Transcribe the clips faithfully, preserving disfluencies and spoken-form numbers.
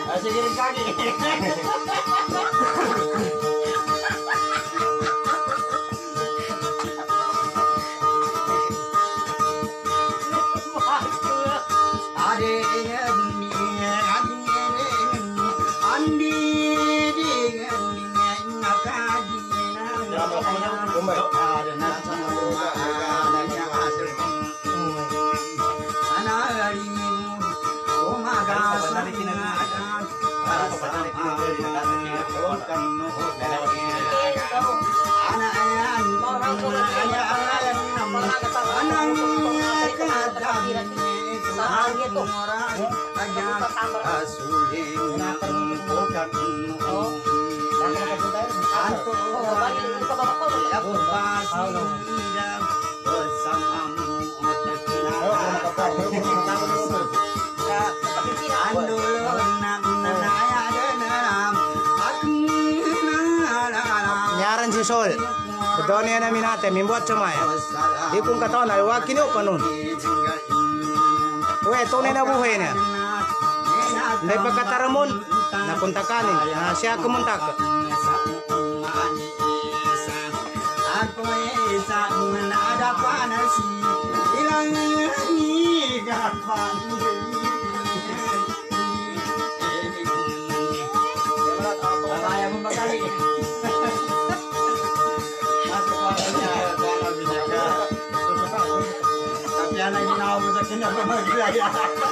Masih giring kaki. Nyaran si Sol. Betul ni namin natin, mimbuat cuma ya. Di kung katawan ay wakin o panon. Uwe, tunay na buhay niya. Hindi pagkataramon, napunta kanin, na siya kumuntak. Aku esa menada panasi ilang ni kapan saya membakari masuk waktunya kalau bisa tapi anak ini nak bersih nak berbagi lagi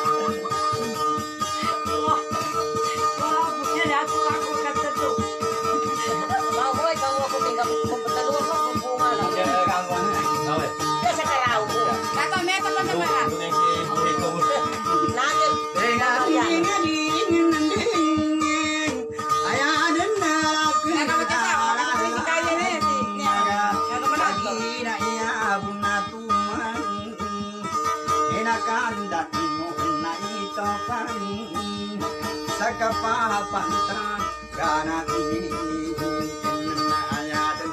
wah wah mungkin aku aku kata tu mau boy kalau aku tinggal bertelur kok bunga lah ya kamu tahu ya saya tahu kata meta apa mana nangil dengan Sakapapantan kana ini ayat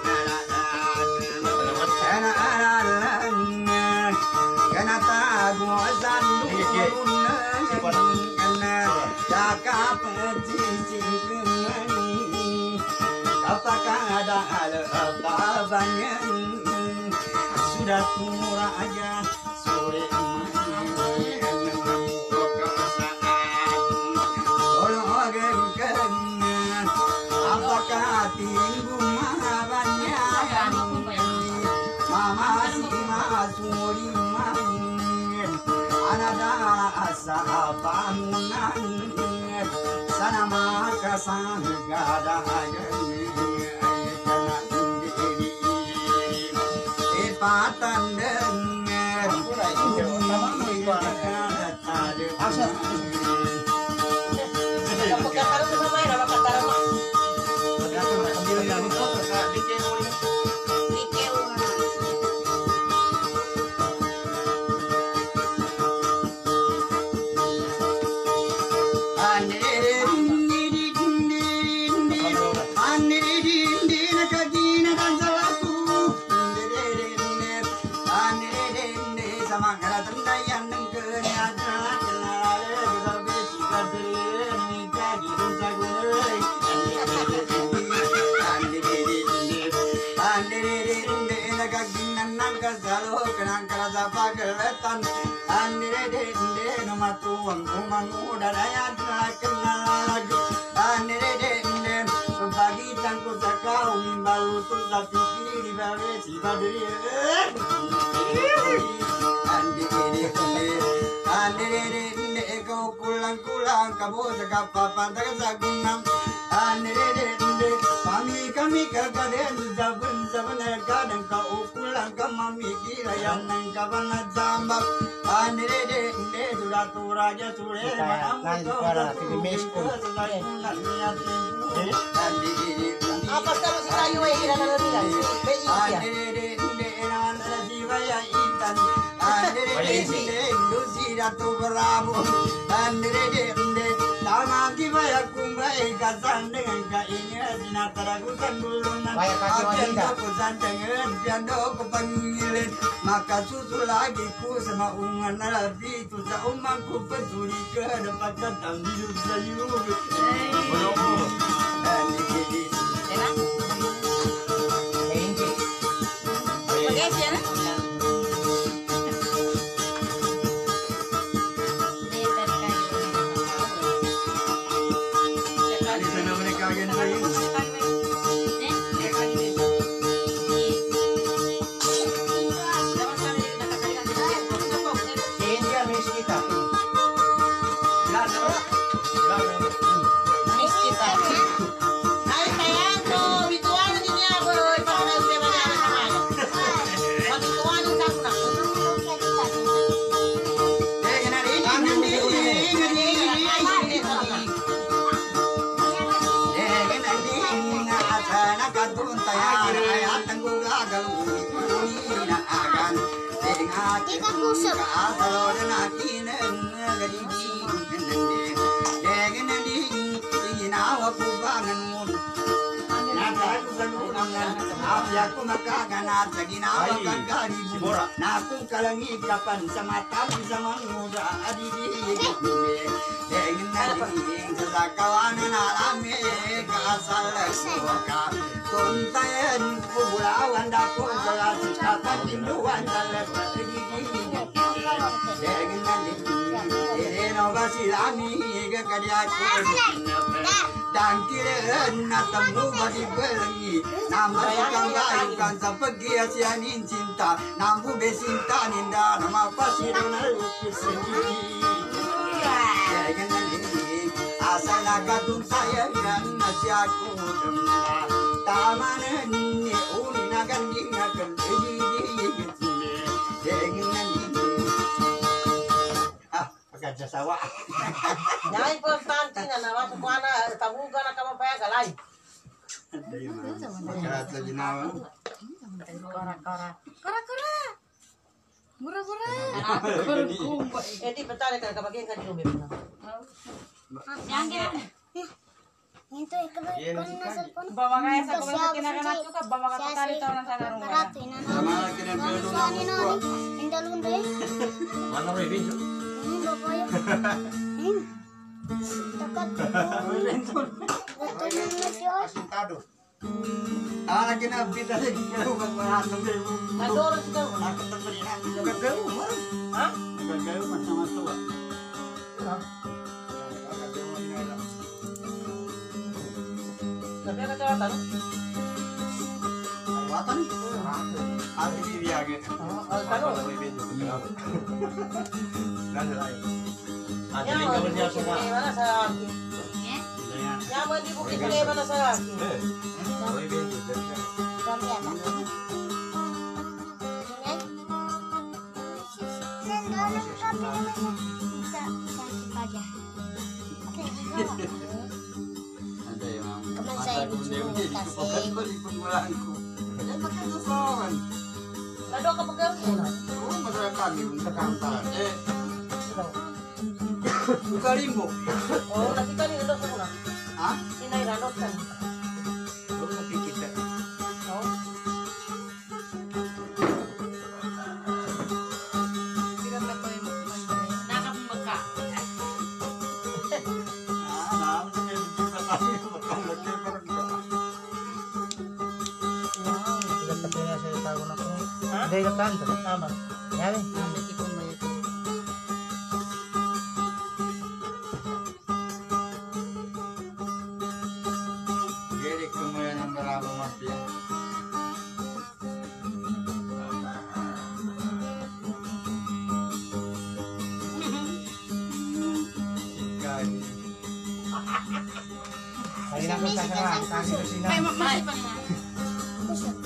kana aralannya kana tagusan durunna kana cakap cicingkemani apakah ada apa banyak sudah tura aja sore tinggu mahabannya mama si masuri main anada asa pamunan sana makasan gada agani kana dewi ipatan dengar asa pagaletan andere dende nomatuang umangu dadaya kenal lagu andere dende pembagitan ku sakau imbalu susah pikir bawe si badri andere dende andere dende kau kulang-kulang kamu sekapa pantai sagunam andere dende kami kami kagaden zabun zabun kadang kau kulang kami kirayan kapan zambak andere dende sudah turaja sure Nanti para di Mexico. Apa kalau si kayu ini dan nanti kan? Andere dende nana jiwaya intan andere dende Lucy ratu beramu andere dende tanah jiwaya kumbai kasan dengan kainnya sinatara kusan bulunan. Bayar kaki wanita. Aku santengan piando ku panggilin, maka susu lagi ku sama ungan nabi tu sa umang ku peduli ke dapat datang hidup sayur. Aku makaganat sa ginawa kagani mo na kung kalangi kapan sa mata sa manguda adidigit nile dengin na ding sa sakawanan alami kasal ka tuntayan kubulawan dako sa kapan tinduan talap adidigit dengin na ding ireno basilami kakadiak Dangkiran na tamu badi belengi nama tukang gayukan sa paghiasianin cinta nambu besinta ninda nama pasiran lupis sendiri jangan nanti asal nakadung sayangan nasi aku demda tamanan ni uni naganding nagan edi jangan nanti ah pagkaja sawa. Jangan importante na naman sa kuha na tabugan na ka mapaya galay. Pagkata ginawa. Kora-kora. Kora-kora. Mura-mura. Eh di betale ka kabagyan ka di umip na. Yang kira. Itu ikut na cellphone. Bawa kaya sa kumasa kinaganat ko ka bawa ka tali taw na sa garong. Barato ina na. Sama lagi na pelo na Ani no. Indal unde. Mana mo ibig? Ini bapak ya. Ini. Takat. Betul na siya. Asintado. Ah, lagi na bida lagi kalau pagmahatong din mo. Nadoro si daw. Ako tapos na. Gagaw mo. Ha? Gagaw mo sama tuwa. Sabi ka tawatan. Watan? Ate bibiyagin. Al tano. Ate Ya, din ka niya sa di mana sa akin. Ya, mo di bukit kay mana sa akin. Kami apa? Ada yang Teman saya disuruh kasih. penggunaanku. Eh, pakai tusukan. Nado ka pagkaw na. Oh, masaya kami sa kanta. Eh, bukarin mo. Oh, nakita ni nado sa kuna. Ha? Sinay nado kan. Huwag nakikita. Oh. Nakapagka. Ah, naman na yung kita kami. Matalagay pa rin ka. Tidak terkena saya tahu nak. Ada yang kan tu. Tama. Ya. Gerik kemudian ang marami mafia. Ikan. Hari nak kita serang kasih ke sini. Ay, masih pa nga. Kusuk.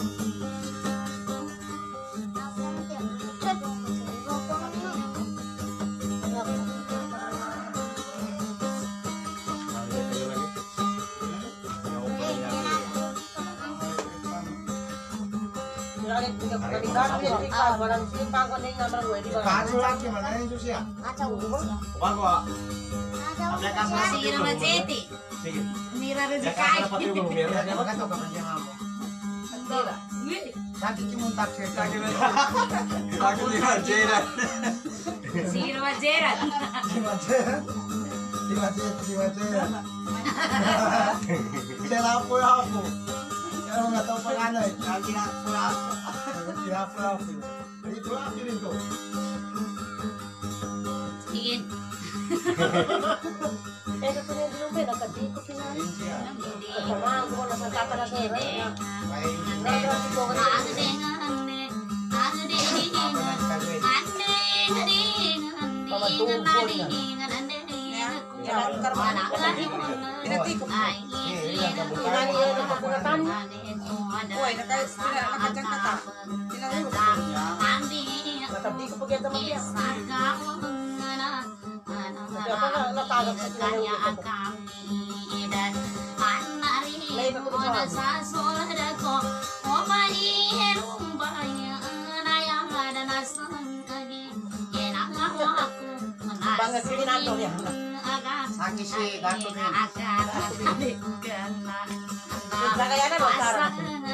Chat. Kali tiga kali kan dia tinggal barang simpang ko ning namang gue di bawah. Kasu lagi mana yang susah? Acau. Bago ah. Acau. Aplikasi Sige naman, Zeti. Si Sige. Mira rezeki. Dapat yung gumira. Siapa kata kau panjang apa? Mira. Wih. Sakit cuma tak cerita. Aku lima jerat. Zero ajeran. Lima jerat. Lima jerat. Lima jerat. Saya lapo aku. Saya nggak tahu penganai. Lagi lapo aku. Lagi lapo aku. Itu aku itu. Ingin. Eh, ito na yung lumay, nakadi ko pinali. Kasama ko na sa kata na sa ira. Nagro si ko na. Pinali yun na kapungatan. Uy, nakajang kata. Tinahulog. Nakadi ko pag yan sa matiyak. Siapa na natagap sa tinahulog ko. Lain ako sa Bangga si Rinaldo niya. Sakit sih, gantung ni. Nagkakayanan mo, Sarah.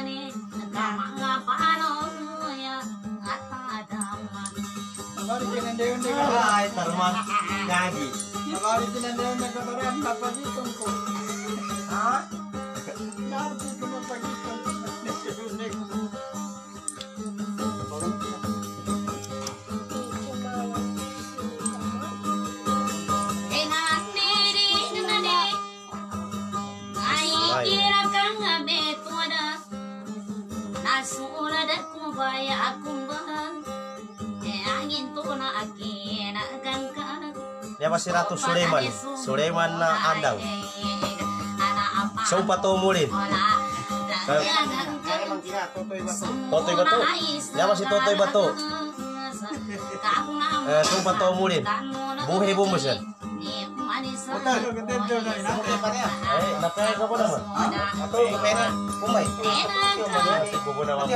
Abari pinandayon na Ay, taruman. Gagi. Abari pinandayon na kataran papagitong ko. Ha? Narti ko mapagitong ko. Dia masih Ratu Sulaiman. Sulaiman na andang. Sumpah tumulin. Totoy Batu. Dia masih Totoy Batu. Eh, sumpah tumulin. Buhi bumus ya. Putar ko katento na inate. Eh, napay ka po naman. Ato, pena. Kumay. Bubo naman.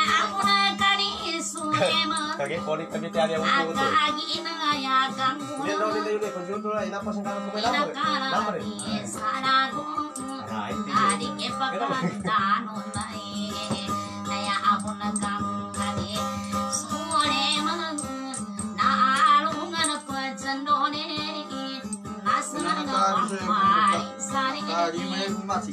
Kage polik kami tiada yang untuk itu. Dia tahu dia juga konjuntur lah. Inapa sih kalau kumay lamar? Lamar. Ah, itu. Tadi main masih.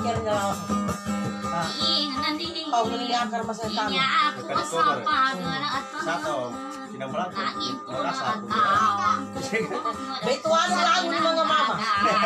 pikirnya lawas. Kau ini akar masa kami. Satu, tidak melati, merasa aku. Betuan lagu ni mga mama.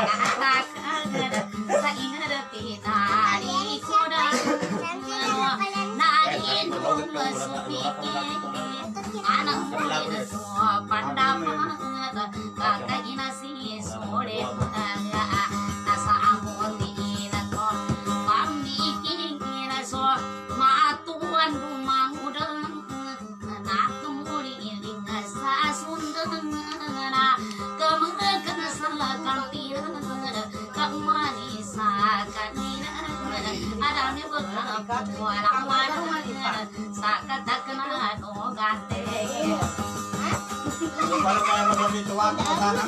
Kalau kaya magbituan ko sana.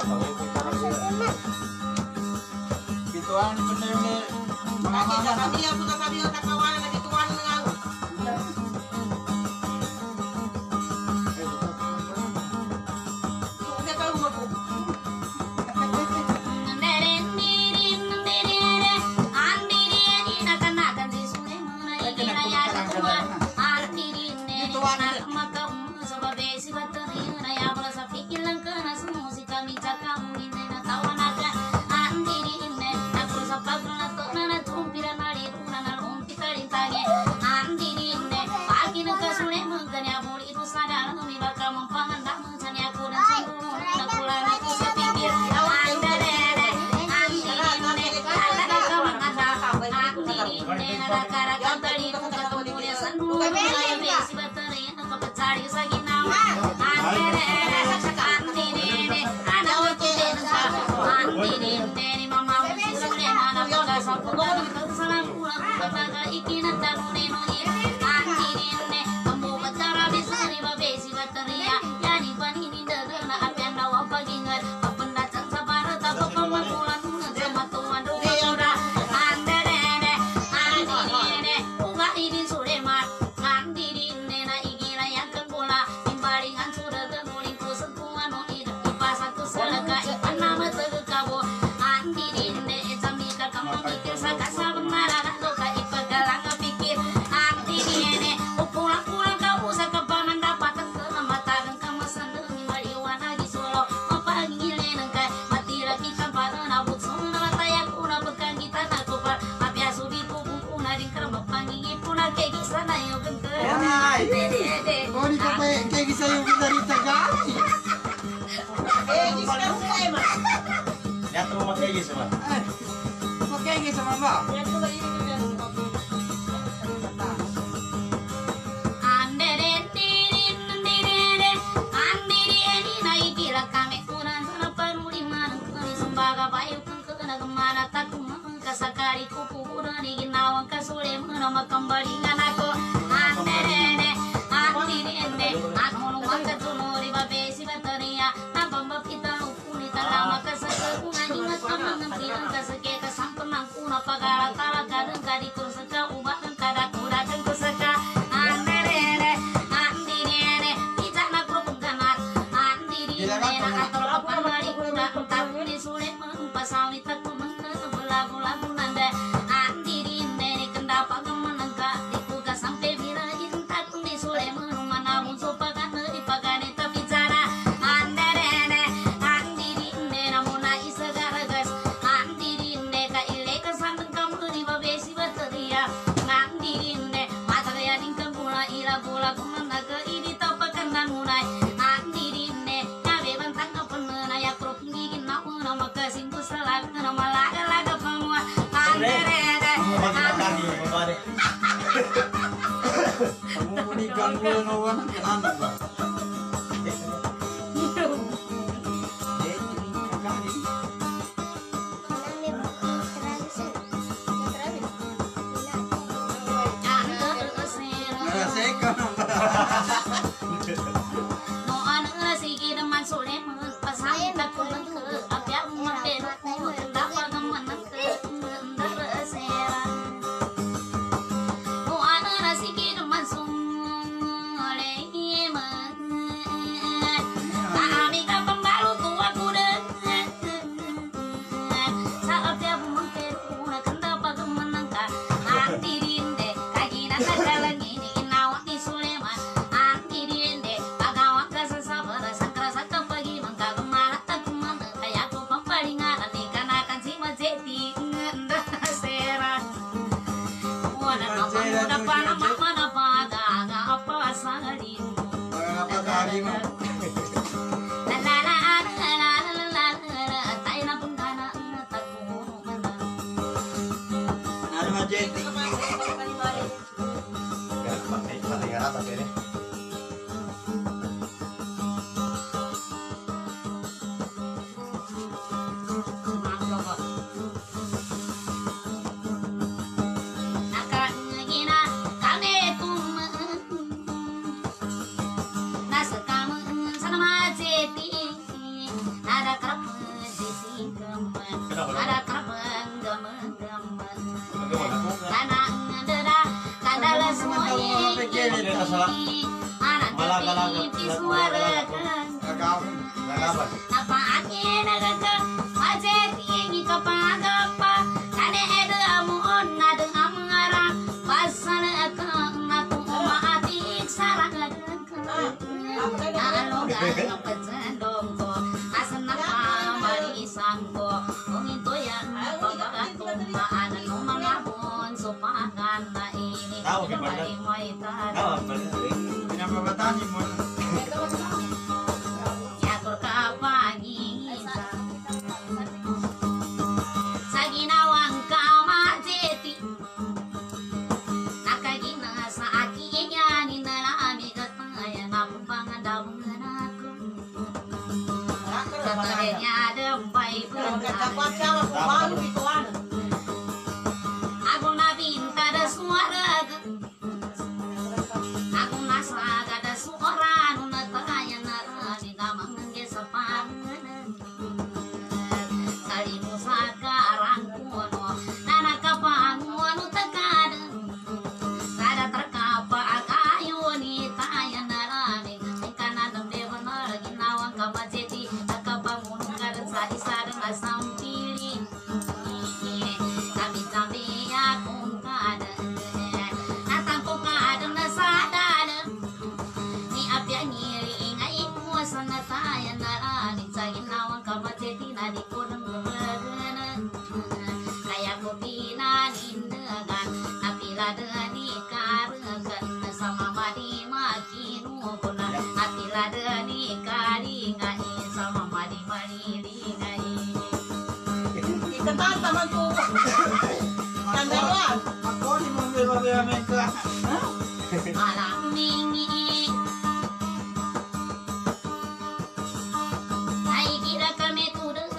Bituan bener ni mga mama. Kau ni kau kayak kayak kisah yang dari Tagali. Lihat rumah kayak gitu, Mas. Kau kayak kisah mama. Sakari kupu ni ginawang kasule menama kembali anakku andere andere aku nunggu ketemu di babesi bateria tanpa kita upuni talama kasakungan ingat teman ngempilan kasake kasampenan kuna pagara tala kadang kadi kursaka ubatan kada kudakan kursaka andere andere kita nak berpenganar andere nak atau apa mari kuda tak boleh sulit mempasawi tak lagu-lagu nanda andiri nene kendapa kemenangka dikuga sampai bila intak di sore menumana musuh pagan di pagane tapi cara andere andiri nene muna isagara gas andiri nene ka ile ka sandeng kamu di babesi bateria andiri nene mata ya dingkang pula ila bola kumenaga ini tapakan dan munai andiri nene kabe bantang ka penena ya pro tinggi gina una makasin kusalah nama laga-laga Kamu ni gangguan orang kenapa ba? No ano sige naman sule pasangin ta ko lang ke apya umate ko dapat naman ke ndara sera no ano sige naman sule ma apa nama mana pada apa sarimu. Apa tadi mah? La la la la la la la la. Tai na pun kana takut mana. Ada majeti. Ya, pakai pakai ngarap apa ini? Apa angin ada majeti ini kapagapa kane ada mohon ada amarang pasal akan aku maatik sarang ada kalau gak pecendong ko asan mari sangko ngito yan pagkatumaan no mga bon supakan na ini may may Tahu benar. Pinababatani mo. Yator ka pangita sa ginawang kamajeti nakagina sa akin yan inalami kataya na pangadawang ako katanya dembay ako na binta da suara aku nasaga da suara nuna taya na rani damang sa panganan kali mo sa karang kuno na nakapanguano takada kada terkapa akayo ni taya na rani kana ng dewa na ginawang kamajeti nakapanguno kada sa isa ng asampili kami kami akong kada natampo kada na sadada ni apya ngiri ingay mo sa nataya na rani sa ginawang kamajeti na di ko nang gumagana kaya ko pinanindagan na pilada di karagan sa mamadi makinuko na at pilada di karingay sa mamadi mariringay Ikatan taman ko. Tandaan. Ako ni mo may ka. alam ningi ay kira kami tudang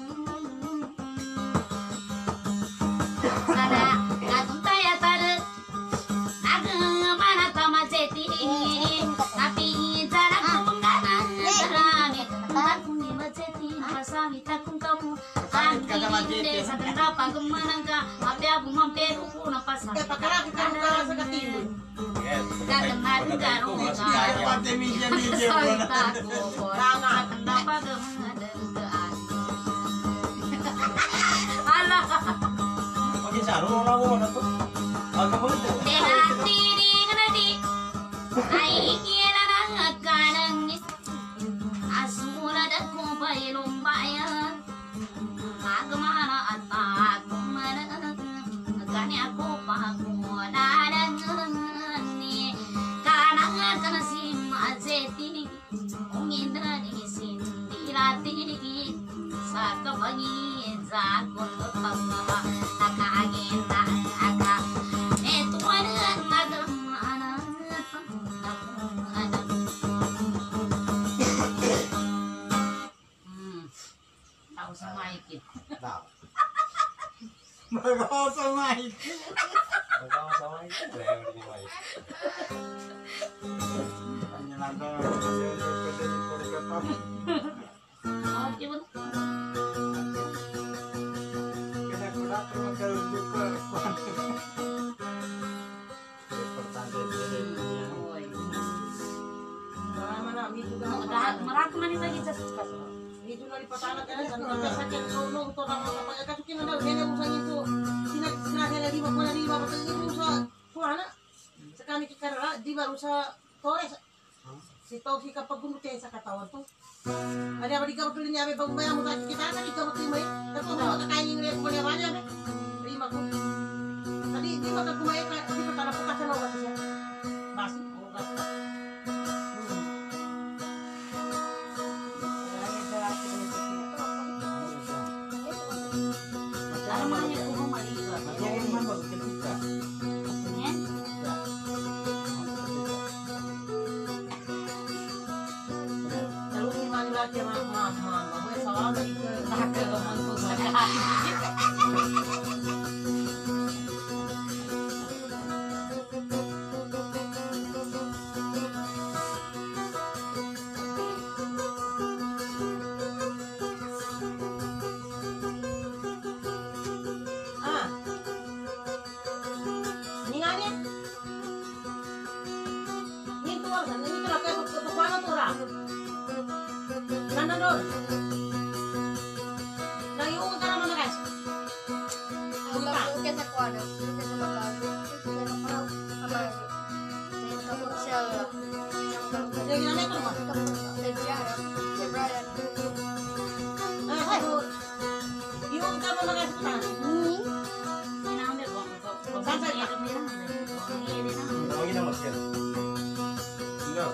sana katuntaya tada agang mana tama jeti tapi cara kumangana tarani aku ni majeti pasami takung kamu andi sa tanda pagmanang ka abya bumamperu na pasang Eh, pakaraki ka ng kara sa katimun. Yes. Kagangan garo ka Pati media-media mo na. salita ko tama tanda pagmanang ka ala Pagi saru orang mau na to. Agak mo to. Delati di nadi ay kira na kanang asura da ko bailong bayan agmana atak mana kani aku pakunadan ni kanang kana si majeti ungina ni sindirati sa kabagi sa kulutang nakaagita aka eto ana nagamana anak hmm tahu sama ikit Tahu. Mag-osamay. Sama-sama itu level ini mai. Kanya lang daw. Pwede ni Porigata. oh coba Kaya ko na ito magkaroon ko. Importante din niya. Marama na, medyo ka. udah merak mana lagi sas Medyo na lipatanan ka na. Sa kasakyan ko, no, ito na mga kapag kasukin na daw. Ganyan mo sa ito. Sinahin na lima ko na lima. Patagin mo sa kuhana. Sa kami kikarara, di ba sa Torres. Si Tau si kapag gumute sa katawan to. Ada apa di kamar tulis niya bago maya mo tayo kita na di kamar tulis may. Tapos mo makakain yung rin ko niya ba niya. Lima ko. Tadi di ba ka kumaya ka di ba tanap ka sa Kita kuana, kita sama lagu, kita sama sama kita komersial. Jadi gimana itu mah? Sejarah, sejarah. Nah, satu. Yung kamu nggak suka? Inaambil kok. Sampai itu bilang ada. Ini dia. Tawagin ang masyan. No.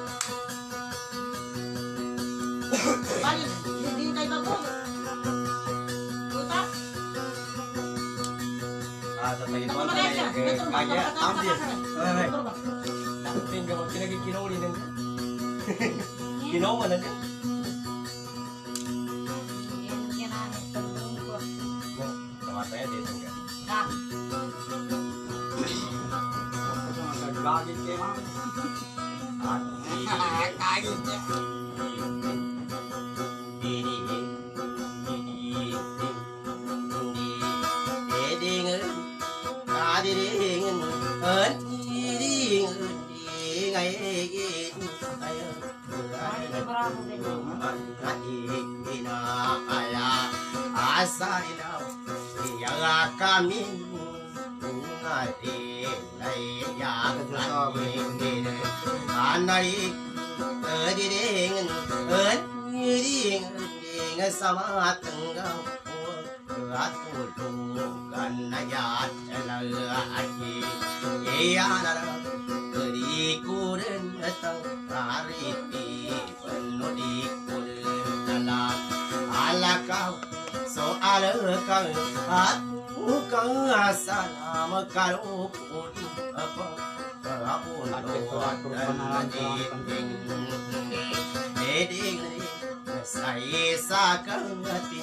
Balik, hindi kayo bago. Tuta. Ah, tatay ito. Kamu nggak suka? Betul, Kaya, ambil. Betul, Pak. Tinggal mo, kinagikinauli din. Ginawa na din. Yan ang tandong ko. Tamataya dito nga. Ah, Lagi kayo ma'am. Kagin niya. bravo din. Asarilaw, iya kami ngari laya kami anari erding erding erding sama tenggang atulu ganaya lagi iya nara eri kuren tang ariti penuh di kuren ala ala kau soal kau aku kau asal makaru pun apa apun dan dinding dinding saya sakang hati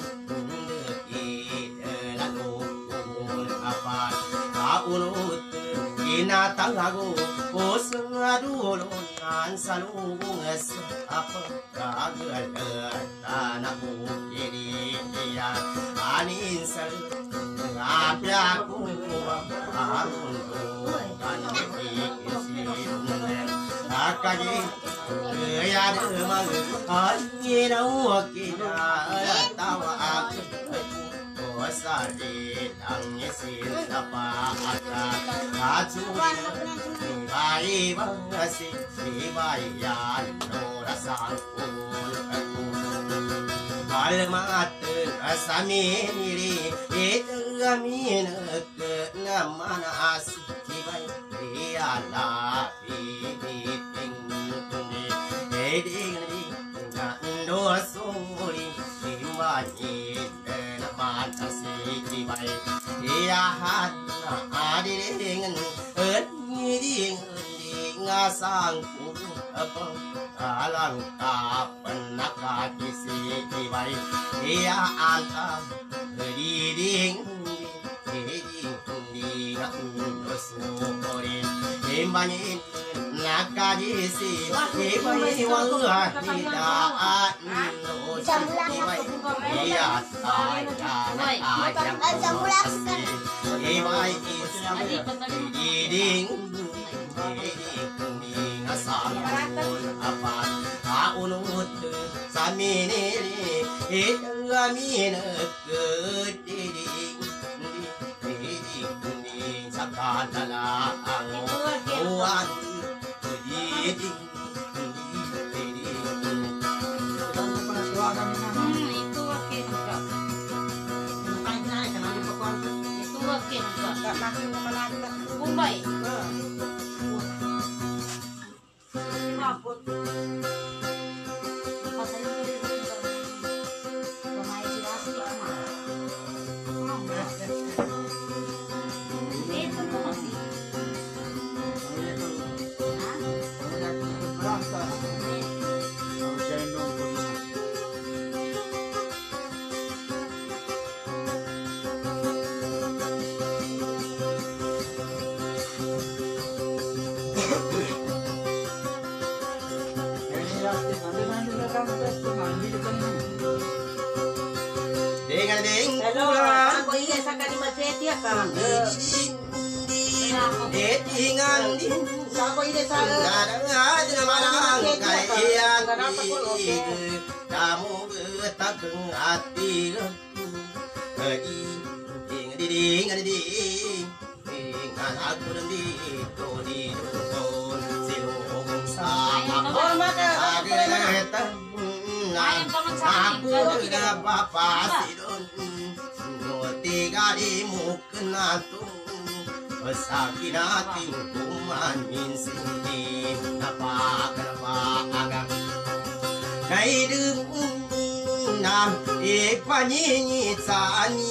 lalu pun apa aunut binatang aku posadu lonan salungas apa kagal tanahku jadi dia anisal ngapi aku harun kan dikisin akaji ya demang anjina wakina tawa aku wasari tangisin apa aka acuan bayi bangasi bayan norasan Almat asamiri itu amin ke namana asibai diala biting tunde eding di gando suri dimani naman asibai dia hana adiring eding ngasang apa alang kapan nakakisi ibay iya antam diding diding diding usukorin imbanyin nakakisi ibay wala hitaan ibay iya tayo tayo ibay diding diding asal apa aunut saminiri itu amin ke diding diding diding sakadala anguan diding diding Hmm, itu oke juga. Itu oke juga. Bombay. Dengan ding Hello, aku ingin sakit di masjid ya kan? Detingan din Aku ingin sa Kadang-kadang naman kaiyan Kamu betakeng hati Iing ding ding anak kurang di di dusun silung sa Hormat ka. agetan Ayun ka man sa akin. aku tidak apa sidon no tiga di mukna tu sakinating kumanin sini napa kenapa agak kaidung nam ipanyi tsani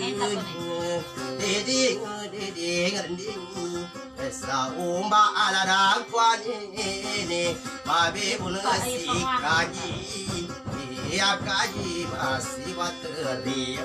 deding deding deding sa umba alarang kwani babe bunasi kaji ya kaji masih wateri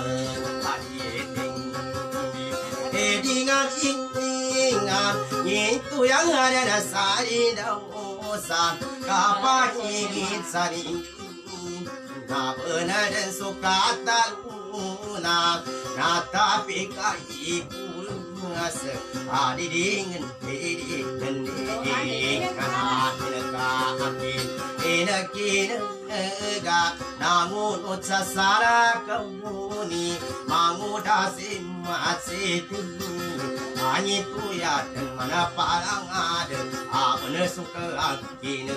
ading edingan ingan itu yang ada dasari dosa kapan ingin sari na benar dan suka taluna na tapi kai pulas adi dingin dingin dingin kana tinaka akin inakin ga namun utsasara kamuni mangudasi masiti ani tu ya dan mana parang ada apa suka akin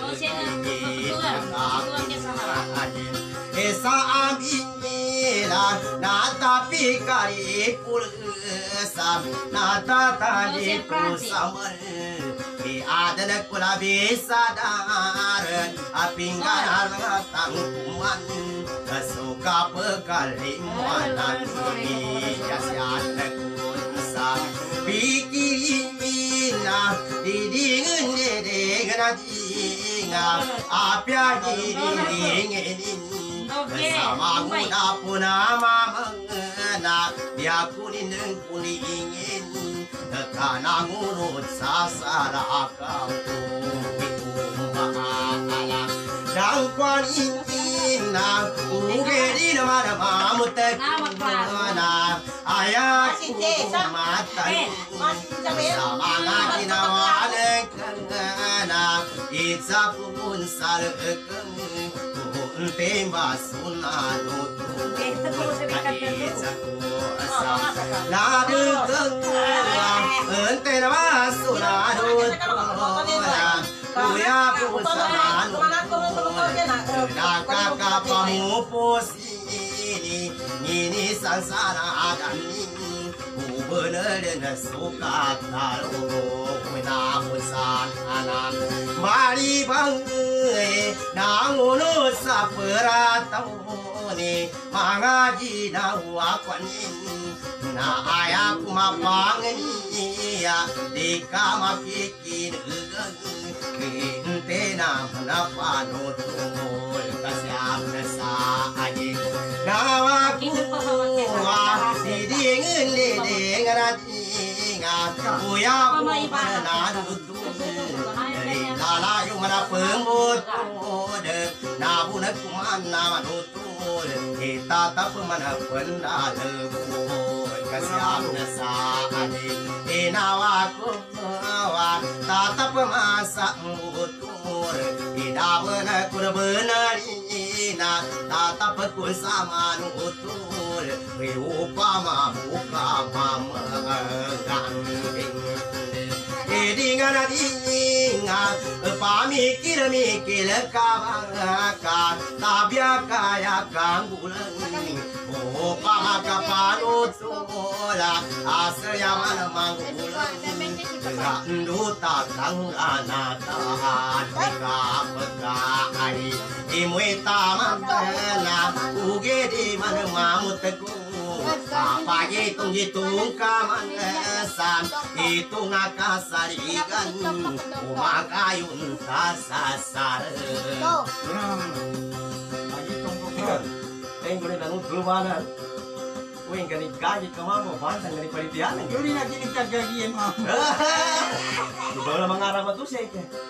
esa amila na tapi kari pulsa na tadi pulsamar di ada kula bisa dar apinggan tangkuman suka pekali muanan ini jasian kunsa pikirina didingin didingin didingin apya didingin sama muda puna mamana dia kuning kuningin karena ngurut sasara kamu ala dan kwan inina ugeri mana mamu tekuna ayah mata sama ngakina wale kena itza pun sarkem temba sunano ladu tengah ente nama sunano kuya pusaman nakaka pamupusini ini sansara adani bener dan suka taruh wina pusan anan mari bang nangun saperatau ni mangaji nawa kwanin na ayak mapang ya di kamakikin kinte na manapano tumul kasyam na sa aji nawa kuwa didingin didingin ratingan kuya pumanadu lalayo manapeng mutode nabunak kumana manutul kita tak manapeng dalebul kasyam na sa aji inawaku wa tatap masak mutur idabana kurbenarina tatap kun sama nutur upama muka mama ganding edingan adingan pamikir mikir kabaka tabia kaya kanggulan upama kapanutola asya mana manggulan randu takang anatahan kapagay imwe tamana uge di mana mamuteku apagi tung hitung kamansan itu ngakasarigan umakayun kasasar lagi tongkok tengok ni nanu duluan wing gani gaji kemana bantang gani panitian Yuri nak kini kagagian mah. baru mengarah batu sih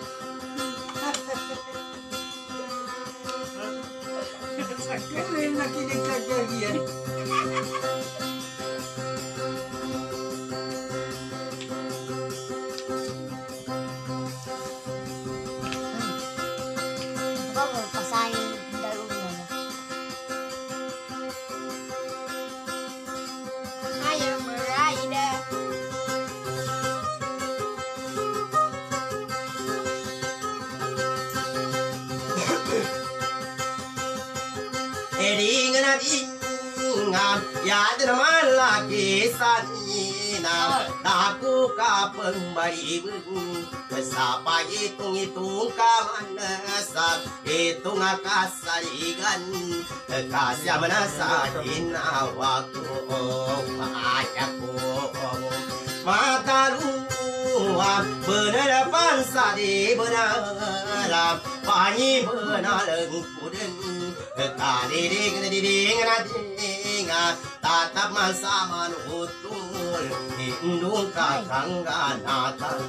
Yuri nak kini kagagian. Bago pasahin dalunya. Ayo. ding na ding ya naman lagi sanina aku ka pembari sa pagitung-itung kamanasa itong akasaligan kasya manasa ginawa ko paaya ko mataluwa benarapan sa di benaram panyi benalang puden kadiring diring nading tatap masa manutul indung kakangga natang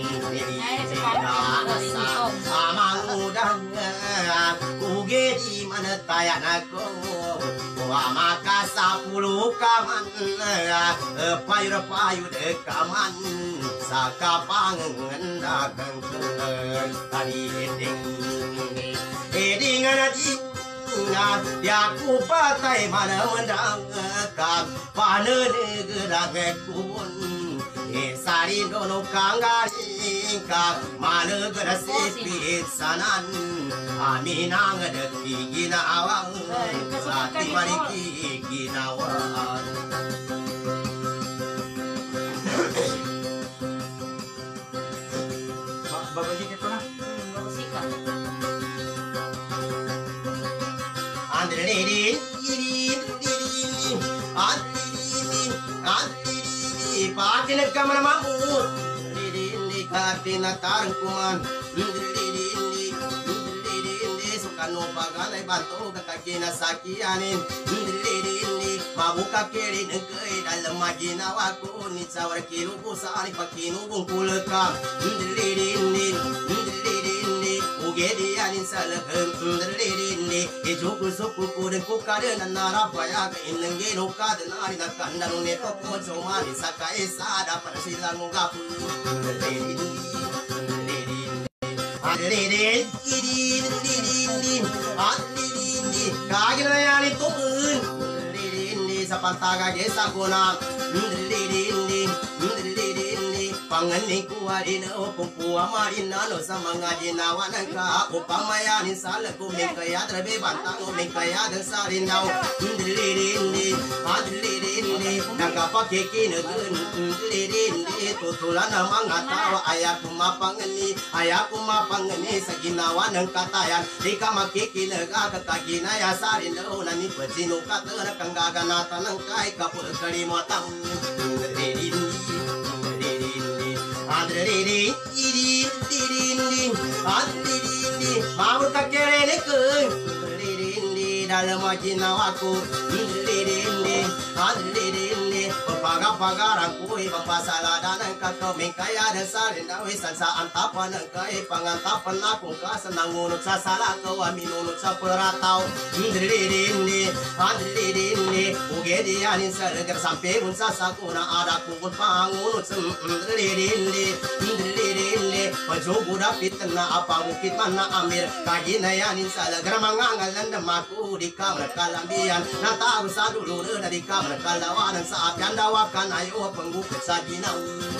dirasa amang udang uge di mana tayan aku maka sapuluh kaman payu-payu dekaman sakapang ngendakan tadi ding eding anading ya ku patai mana mendang kam pane gerang kubun e sari dono kangari ka mana gerasi sanan aminang deki ginawang sati mariki ginawan Babagi kita na. Musika. Andri Andri pakin kamar mamut Andri katina tarkuman Andri sukano paganay bantu kakakina sakianin Andri mabuka kiri nengkay dalam maginawa ko ni sawar kilubusan ipakinubong kulaka Andri ugedi anin salakam ndrelini ejukul sukul kuren kukare nanara paya inenge roka denari nakandanu ne topo somani sakai sada parasilang ngapu ndrelini ndrelini ndrelini ndrelini kagina yani topun ndrelini sapantaga gesa gona ndrelini ndrelini pangani kuarina opumpuwa marina no samanga dinawanaka upamayani salaku mingkaya drabe bantang mingkaya dan sarindau ndrelini ndrelini nakapakiki negun ndrelini tutulana mangatawa ayaku mapangani ayaku mapangani saginawan katayan dikamakiki nega kakagina ya sarindau nani pecinu katana kanggaganata nangkai kapul kalimotang ndrelini Andri iri iri iri andri mau tak kere nekun andri dalam majinawaku andri andri pagar-pagaran kui mapasala dan kakau mingkaya dan sarinda wisan sa antapan kai pangantapan aku ka senang ngunut sa sala kau aminunut sa peratau andri andri ugedi anin sarger sampai unsa sakuna ada kubut pangunut andri Indri pajobu dapit na apa bukit mana amir kagina yanin salagra mangangalan damaku di kamar kalambian na tahu sadulu dari kamar kalawanan sa apyan dawakan ayo penggukit sa ginaw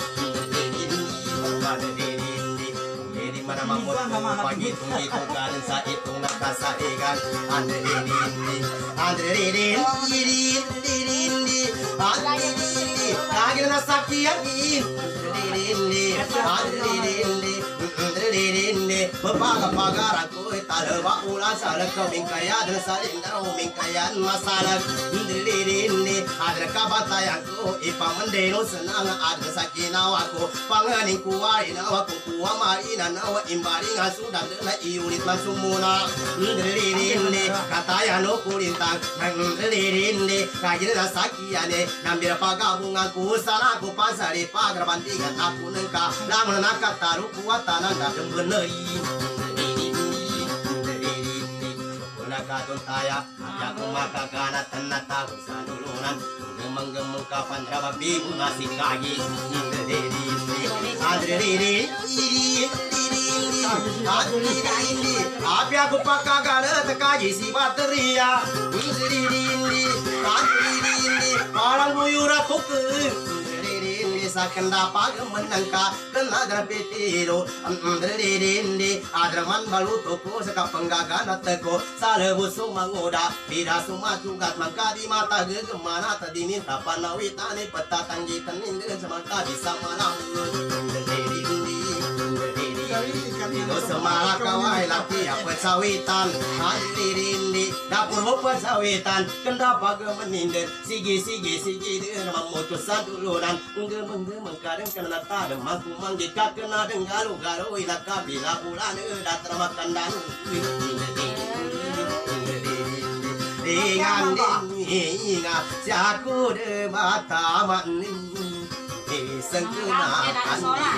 Jadi mana mamut pagi itu kan sa itong nakasaigan Andre dindi Andre dindi Dindi Dindi Andre dindi Kagina na sakyan Dindi Andre dindi Andre dindi Mapaga-pagaran ko talawa ulan salak kau mingkaya dan salindau mingkayan masalah Andre dindi Andre kabatayan ko ipamandeno senang Andre sakinawaku panganing kuwain awaku kuwa marina nawa imbaring sudah dena iulit masumuna ndrelirinde kataya no kulintang ndrelirinde kagina sakiane nambira pagabungan ku sana ku pasari pagar bandingan aku nengka lamun nakataru kuatana ngadem beneri Nakatun taya, aku maka kana tanah tahu sanulunan, gemeng-gemeng kapan rawa bibu masih kagi, ndrelirinde, andrelirinde, andrelirinde, api aku pakagana tekaji si bateria, ndrelirinde, andrelirinde, parang muyura tuke, ndrelirinde, bisa kenda pag menangka kena grafitiro andrerinde adraman baluto ko sa kapanggaganat ko sa lebusong mangoda bida sumacugat mangkadi mata gegemana tadi minta panawitan petatanggitan indeng semangka bisa malam Ino semala kawai laki apa sawitan Handirindi dapur apa sawitan Kendapa ke meninden Sigi sigi sigi dengan memutusan duluran Engge mengge mengkadeng kena tak demang kumang jika kena denggalu galu ilah kabila bulan Datra makan danu Ingan ingat si aku de mata maning Sengkenaan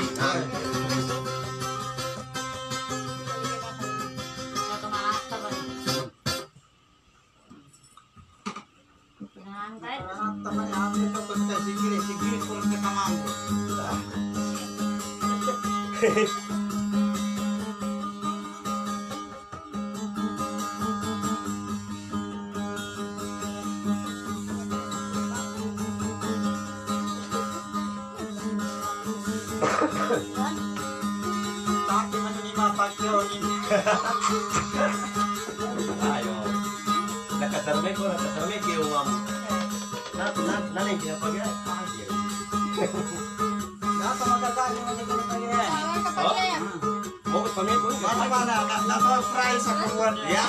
Tapi menerima pakion ini. Ayo. Nakatarme ko, nakatarme kayo uwam. Na, na, nanay kinapagay. Napa magkakain mo sa kinapagyan? Mo ko pamit ko. Mana mana na na-surprise ako buwan niya.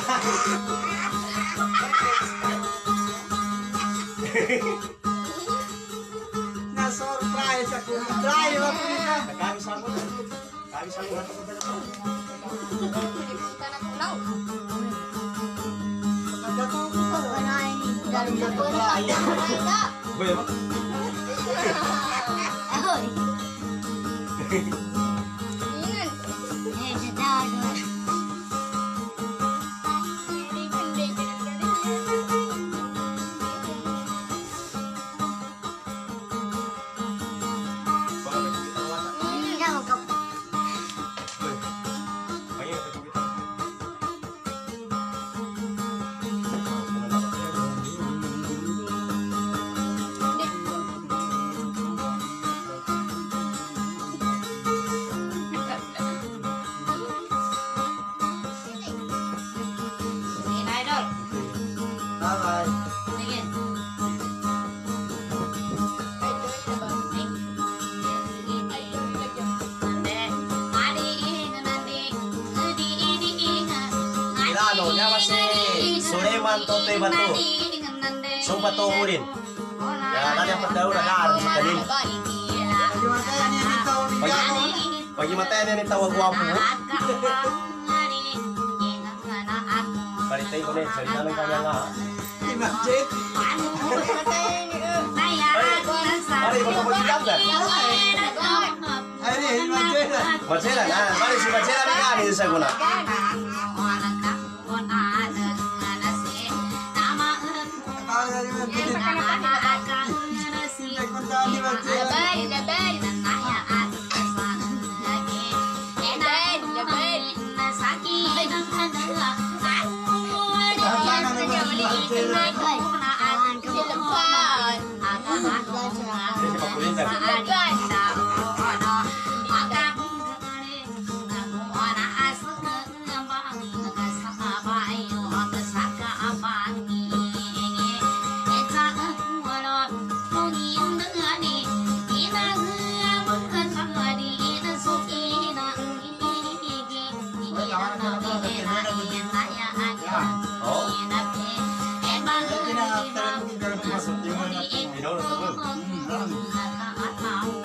Na-surprise ako. Drive ako nila. Nagkabis ako. Nagkabis ako. Boy, apa? Ano, nyawa si Suleman Totoy Batu. Sumpah Tomurin. Ya, nanti yang pertama udah ada si Kanin. Pagi matanya ni tawa guwapo. Balik tayo ko na, salita ng kanya nga. Imagine. Mari, magpapagigam na. Ay, imagine. Marcela, na. Mari, si Marcela ni Kani sa guna. Oh.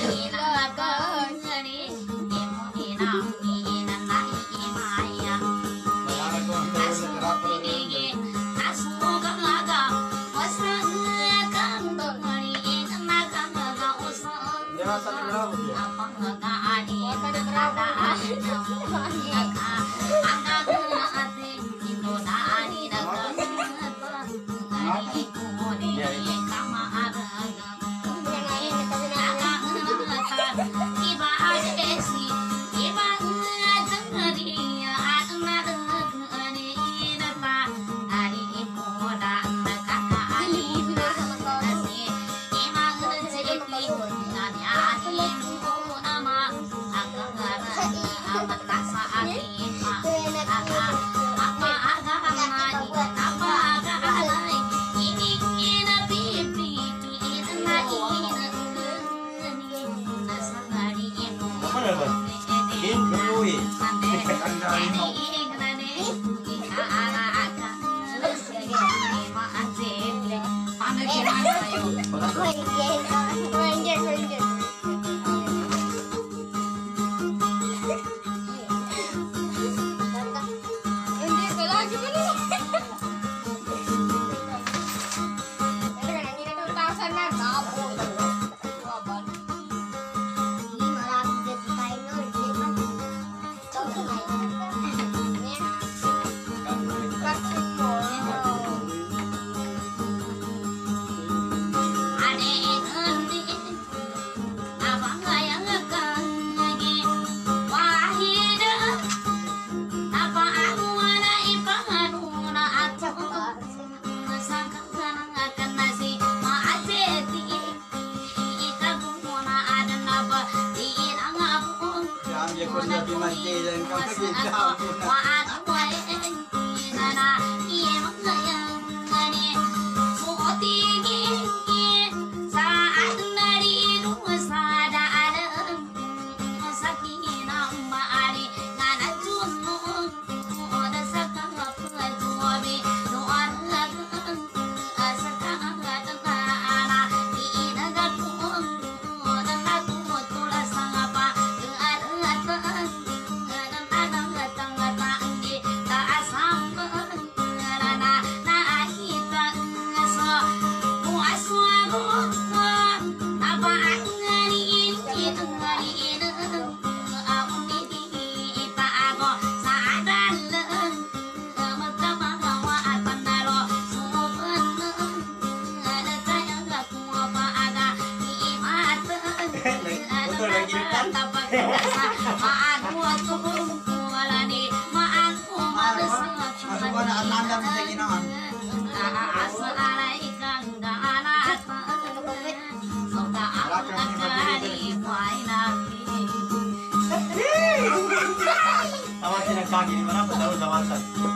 Kaki di mana tahu jawatan.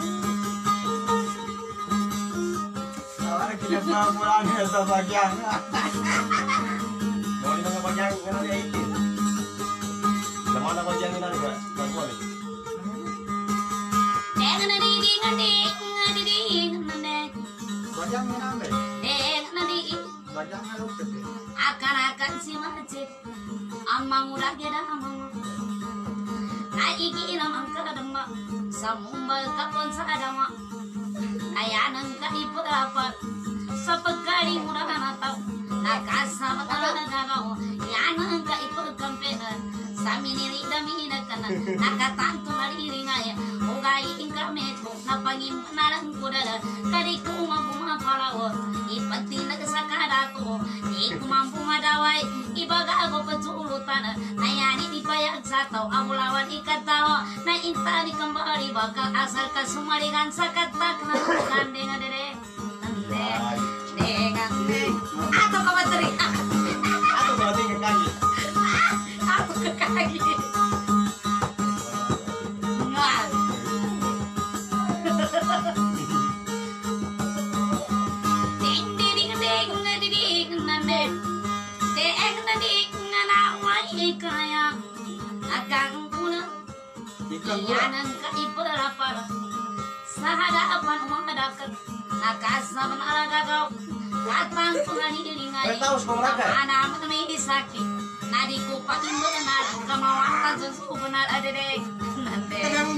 Awak kita pulang ya sebagian. Mau di mana bagian kan dia itu. Mana bagian ini ada enggak? Tahu ni. Bagian mana ambil? Bagian mana tu? Akan-akan si masjid amang udah kira amang naigi namang kadama samumbal kapon sadama ayanan ka ipadapat sa pagkari mura na tao nakasama ka na gagaw yanan ka ipagkampehan sa minirida-mina ka na nakatanto na riringaya ugayin ka meto na pangimanalang kudala kari kumabumapalaw ipatinag sa kadato di kumampu madaway ibaga ako patulutan nayani ipayag sa tao amulawan ikataw na intani kambali bakal asal ka sumaligan sa katak na kande nga dere ande dengang deng ato ka materi Ato berarti ke kaki. ato ka kaki ngal ding ding ding ding ding nande deng ding na wai kaya akang puna iyanan ka ipadalapal sa hadapan mga dakat nakasaban alagagaw katang tungalilingay Tahu sekolah kan? anak may sakit nadi ko pagi benar kemauan susu benar ada deh nanti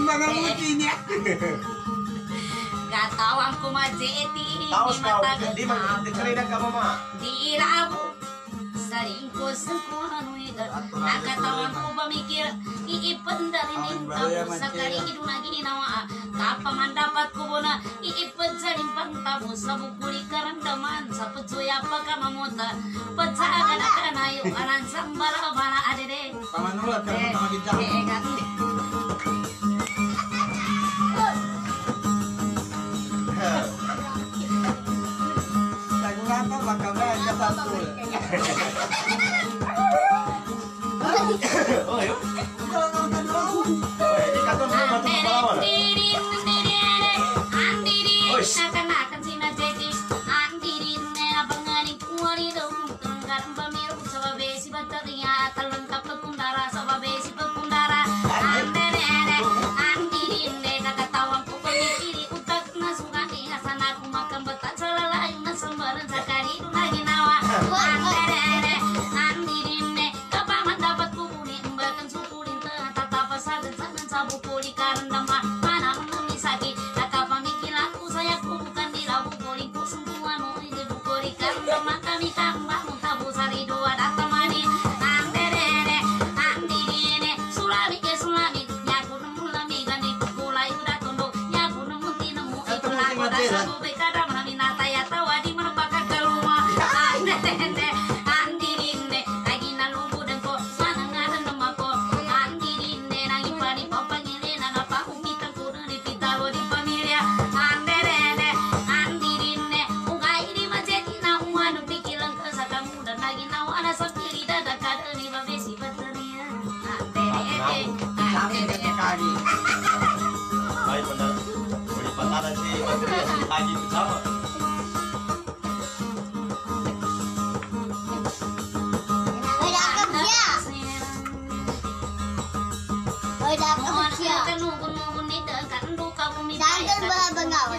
gak tahu aku majeti Tahu kau di mana di kerida kamu mah? di labu sering ku sengkuhan wigar nakatawan ku pemikir iipen dari minta sekali hidup lagi nawa kapa mandapat ku bona iipen saling pantabu sabu kuli karandaman sapu joya paka mamuta pecahan akan ayo anan sambara bala adede Pamanulat kan sama kita. Sagurata bakal aja satu. Oh yuk. Ini kata mau bantu melawan. Akan-akan sina jadi andirin nena pengaring kuali dong tenggar pemiru sababe si bateria terlengkap pekundara sababe si pekundara andere andirin nena katawang ku pemikiri utak nasukani hasana ku makan betat selalayu nasembaran sakari lagi nawa andere andirin ne kapaman dapat ku buni embakan sukulin tengah tata pasagan sangan sabu kuli karena mana memisaki nakap pemikiranku saya ku bukan di labu kulingku semua no ini bukurikan teman kami tambah mutabu sari dua datamani andere andirine sulami ke sulami nyaku nemu lami gani pukulai udah tondo nyaku nemu tinemu itu lagu dasabu bekada menami nataya tawa di menepakkan keluma andere andirine lagi nalubu dan kok mana ngadan nemako andirine nangi pani papangile nana pahu mitang kuda di pitalo di familia andere andirine ungai di majeti na uanu pikiran kesaka muda lagi nawa ana sendiri dada kada ni babesi bateria andere andere Kaki. Baik benar. Beli pataran si Menteri si Haji itu sama. Udah kerja. Udah kerja. Jangan bala-bala.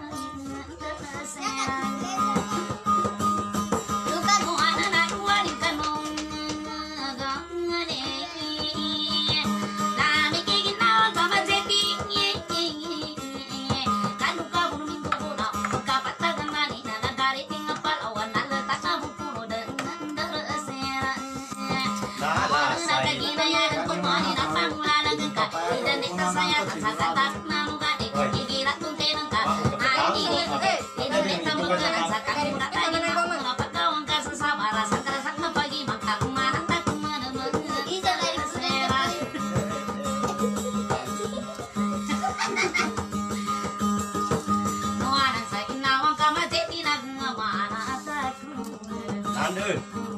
Ande.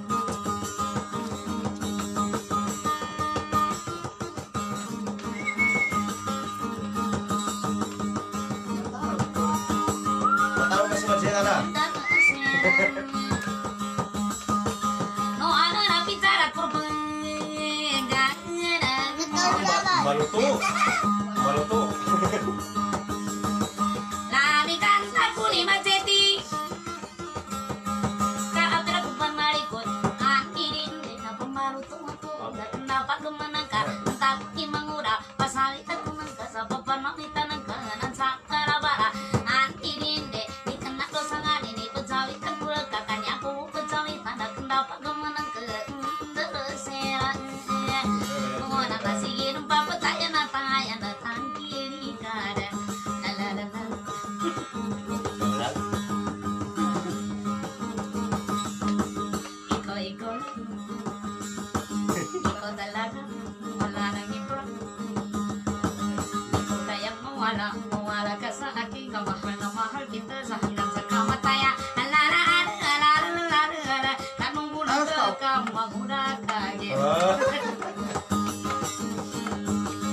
Tahu kasih macam mana? No ana na bicara kurban Malutu. Malutu. Lami kan aku lima jeti kaapira kurban malikot akirin na pemalu tumato dapat kemenangka entah imangura pasali takunan sa papan mamita ng kanan sa karabara akirin de dikena dosa ngani ni pejawi kan pula kakanya aku pejawi tanda dapat kemenang ke terusera mona kasih rumpa petaya na tangaya na tangkiri kada lalala iko iko iko talaga wala nang iba iko kayang mawala mawala ka sa aking kamahal na mahal kita sa hanggang sa kamataya alala alala alala alala kanong bulan ka ka mamura ka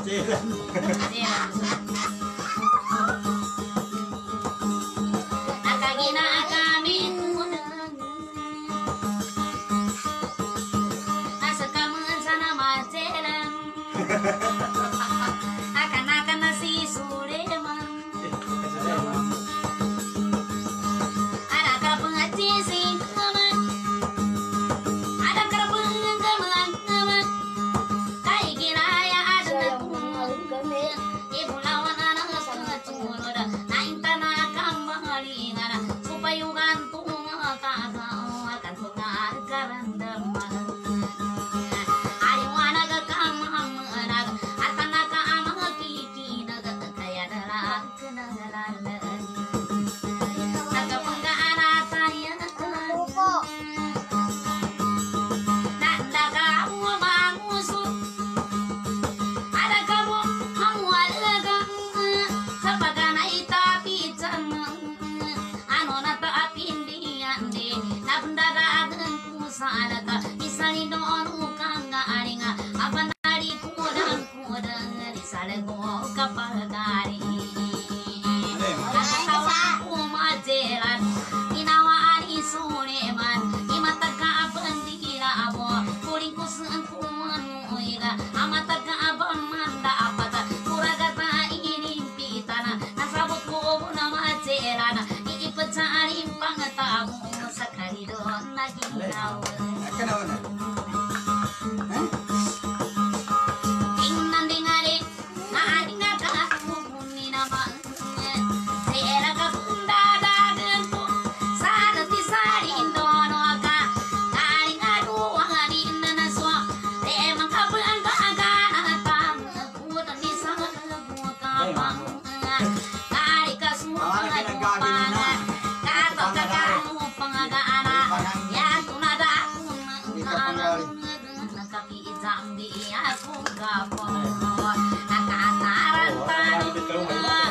Aderan. Nakagina kami kudang nasa kaman sana macelan akan-akan nasi Suleman ada kapengati sing kaman ada kapenggaman kaman kai giraya ada nakungan ibu lawan anak sengacunod na intana kambalingan supaya gantung kakao akan pengar karandaman ariwana ga kamamana atana ka amang kiki na kaya dalang kenalan nagapanggaan ataya nanda ka umanguso ada kamu amwalaga sa pagkanay tapitan ano na taapindihan di nabndaragan kung saan ka isali doon ukang ngaaringa abanari kudang kudang risalago kapagari nakatawa kumajelan tinawaan isuleman imatagka bandira abo kuling kusan kuman muiga amatagka abang manda apata kuragata inimpitana nasabot ko na majelan iipad sa alimpang tamo sa kalidon na ginawa Kenapa? Hah? tingnan dingari na ating nakakapuni naman sera ka kundadagan ko sana ti sarin dono ka karing aduang arin na naswa temang kapulang kaagatan kutan ni sa kapang kari ka sumang pangan kato kakano pangagaana yan tunada nakapizang di ako gapon nakataran tanong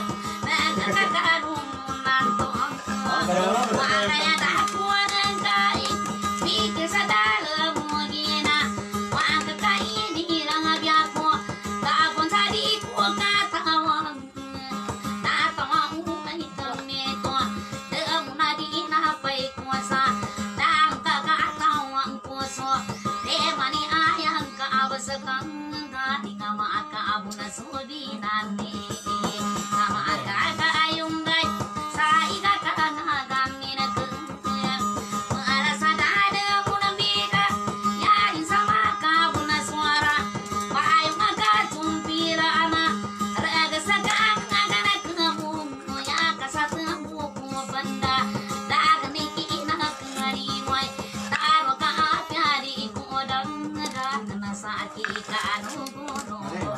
nagkakaroon to kaya nakuha ng kain pikir sa dalam mo gina wang kakainin lang abyak mo kapon sa di ko katawag natawang umay kami ko dalam na di napay ko sa dang kakatawang puso temani ayang kaabasakang gani nga maakaabo na subinan ni nga maakakayong gay sa ikakangagangin na kanya maala sa dada mo ng bika yarin sa makaabo na suara paayong agatumpira na raga sa kaangaganak na mundo yaka sa tambo ko banda dagan ni kinakangariway taro ka apyari ko dang na sa kikaano guno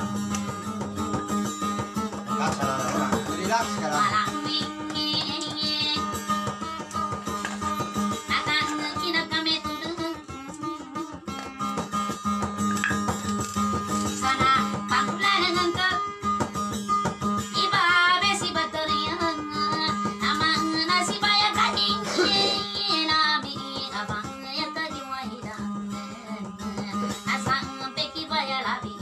Relax ka lang. walang minging nakang kinakami tulong sana pangulanan ka iba besi baterian amang nasibaya kaning nabi abang ya tadi wahidang asang peki baya labi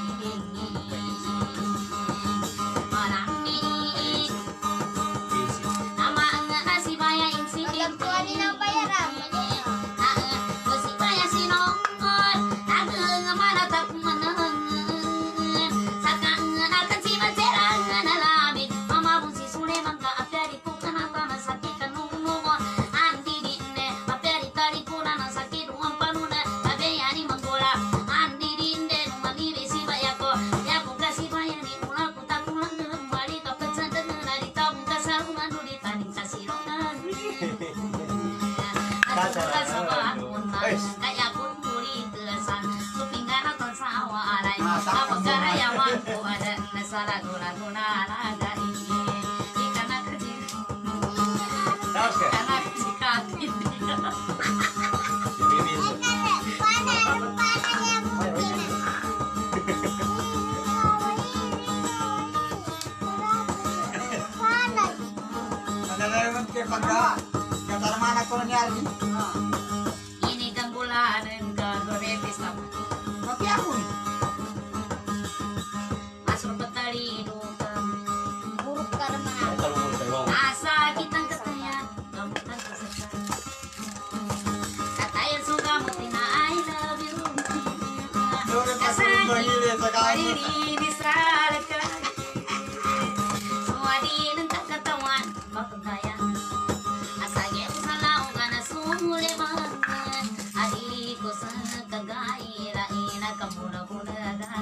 walang minging amang nasibaya insidim ng bayaran. Masibaya sinongol nagmanatak manang sakang akan si macerang nalamit mamabong si Suleman ka apyari ko kanata na sakit kanungo andi dinne apyari tari ko na sakit uang panuna kabeyani manggola andi dinne manire si bayako ya kung kasi bayani mula ko takulang bali kapag sa dangan aritabong kasarungan ulit aning kasirongan Nasuka sa bakuna, kaya kung muli kesan, supingan at sa awalay, kapag karayawan ko ada na sa laguna-guna naga ini. Ika na kasi, ika na kasi kapit. Mananayaman kayo pagka. Kataramanak ko nangyari. Ini kang bulanan ka, Loretis na. Mati ako eh. Manggilnya sekarang. Ini seraka. Suadi nentang ketawan bakaya. Asage salau kana sumule banget. Adiko sekagaira ina kamura-mura dan.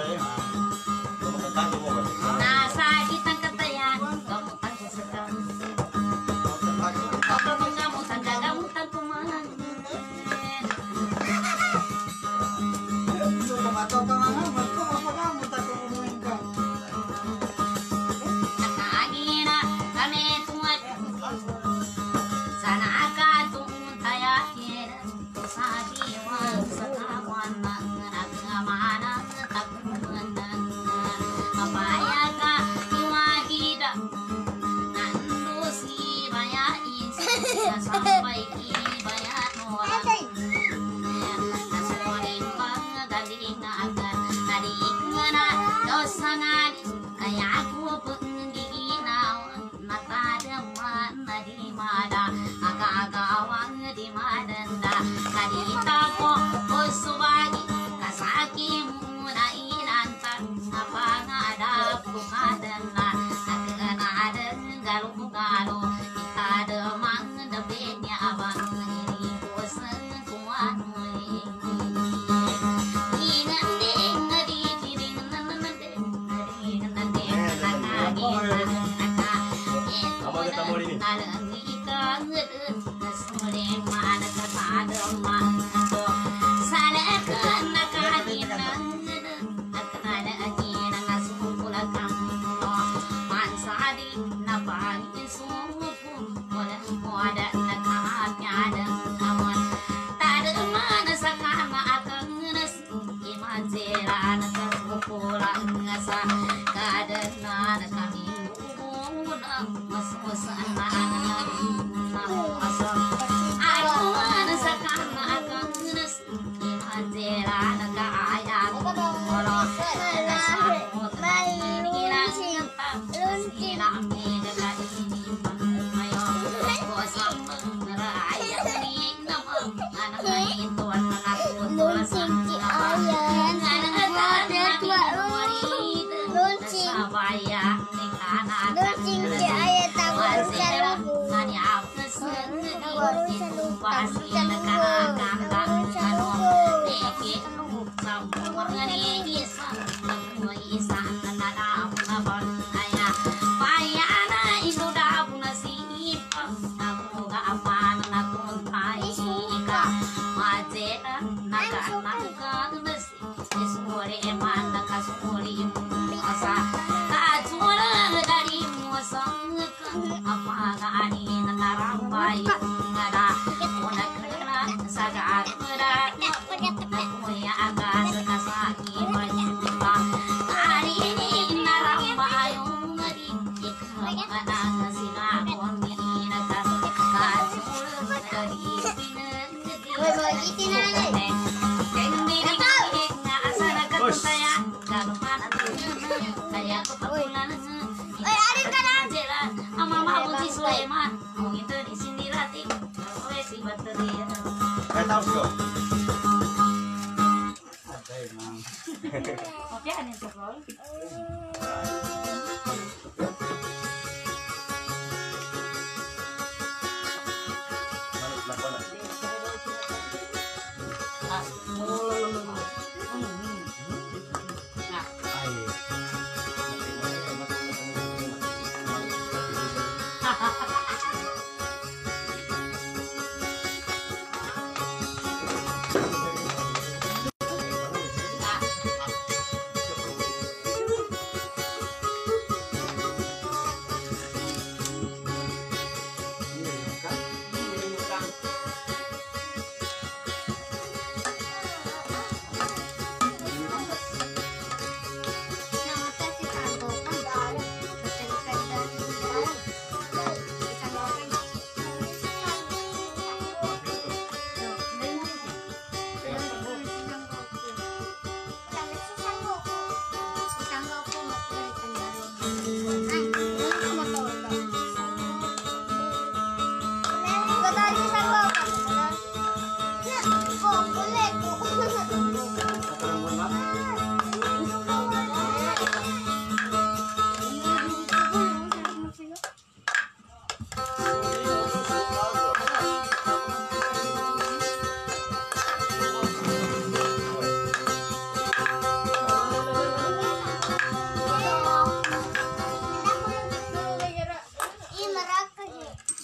Nasa kitang katayan, gamutan ko sa kamu. Kapag gamutan, gagamutan ko man. Atau kemana? Atau apa kamu tak ngomongin kau? Nakagina kami tuwad. Sana akatong tayakin sa diwan sa kawan na nagkamana tagunan. Mapaya ka iwagida. Nando si bayain sa sampai kibayan mo. Nasuwarin pang galing akan narik na dosangan kaya ako panggiginaw natadaman na di mada agagawang di madanda kalita ko o subagi kasaki muna inantan napangadap ko kadana nagkanadang galong-galo itadamang dabig niya abang iniposan kung ano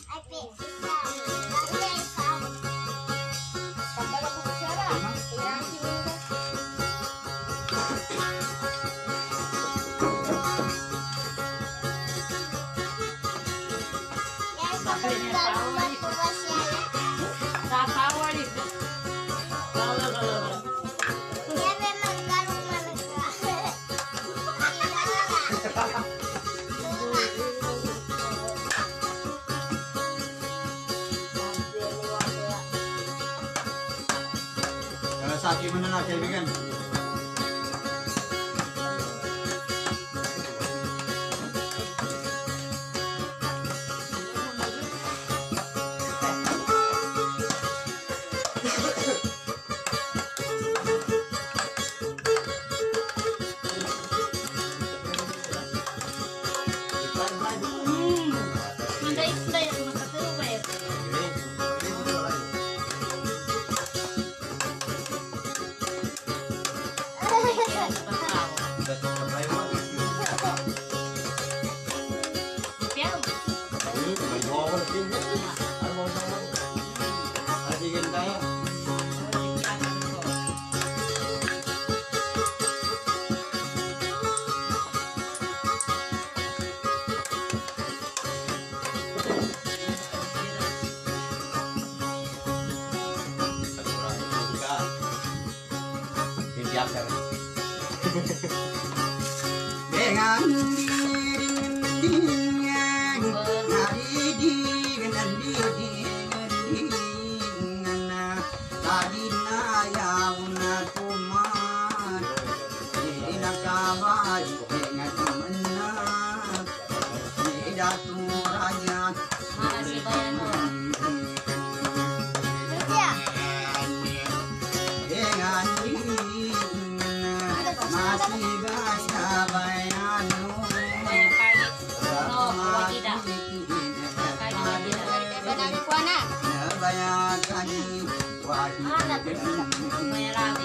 Tambah aku bicara. Irang sih ini. Sakit mana nak kaibigan? Dengan dindingan nadi dengan dindingan tadi naya una kuman dina kawai dengan menang tidak turanya Makasih banyak. dengan dindingan masih gaya bayanu Banyak kali. No, wag ida. Banyak lagi.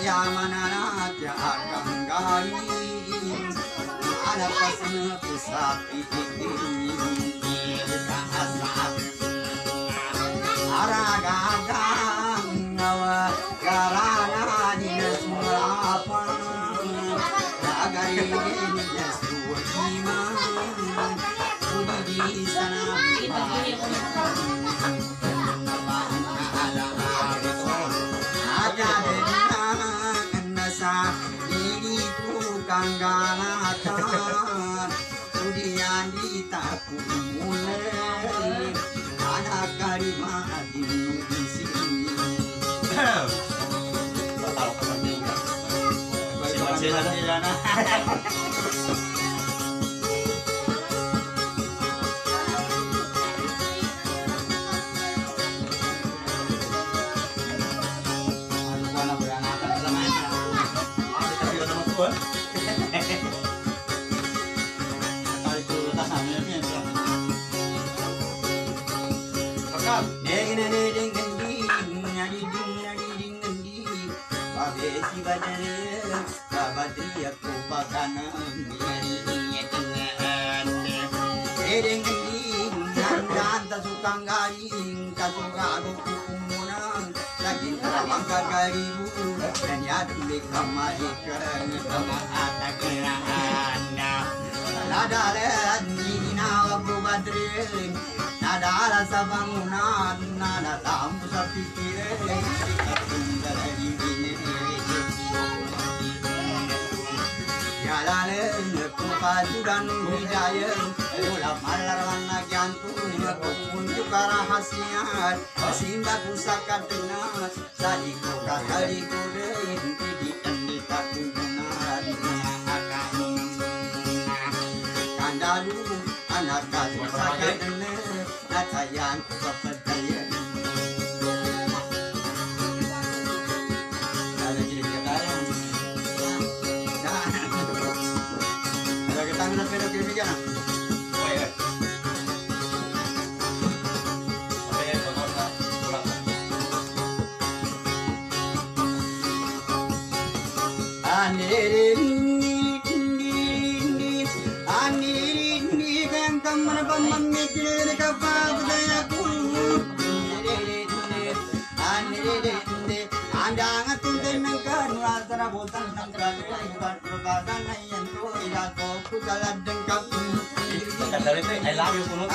Saya mananatya ganggai ada pasana pesapi aragagang ngawa karana dinasmulapa nagari dinasuhima udi sana ada nasa diriku kanggalatan kemudian ditaku mulai anak karima di sini Batal kepentingan. Silakan. Tukang garing kasugado kumunang lagi terbang kagaribu dan yadu di kamari kerana sama atakerana nadalan ini nawa kubadring nadala sabangunan nada tampu sapikirin dikatunggal ini jalan kepaduran hidayah ulah malarwan nagyantung kunjuk rahasian simba pusaka dengar sadiko kadiko deui didikan ditakunan akan kandalu anak pusaka dengar nacayan kepedayan ada jadi katayan ada ketangan pero kiri kana I love you kuno.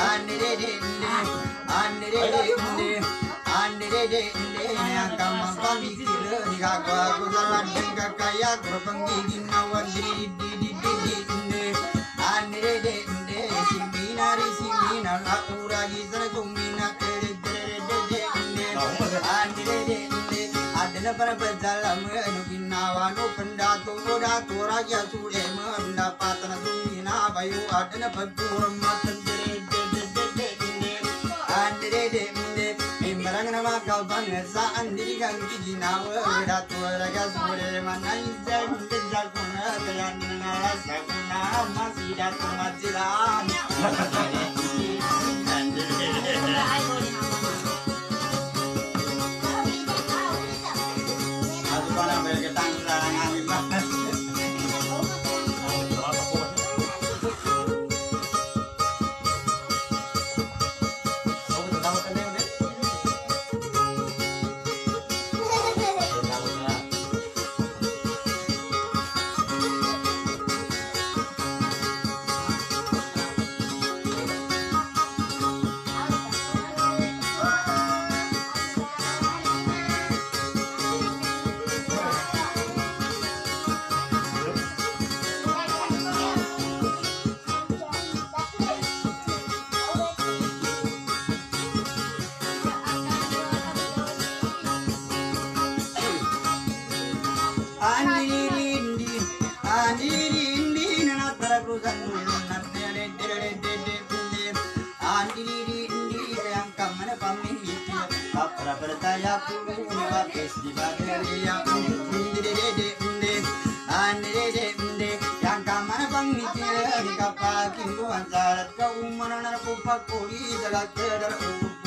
Para berjalan menuju nawanu pendatu pendatu raja sudah mendapatkan sumina bayu adana berkurang matan dede dede dede dede dede dede imbarang nama kau bangsa andiri gang di nawa datu raja sudah mana izan izan kuna dengan nasa kuna masih datu majiran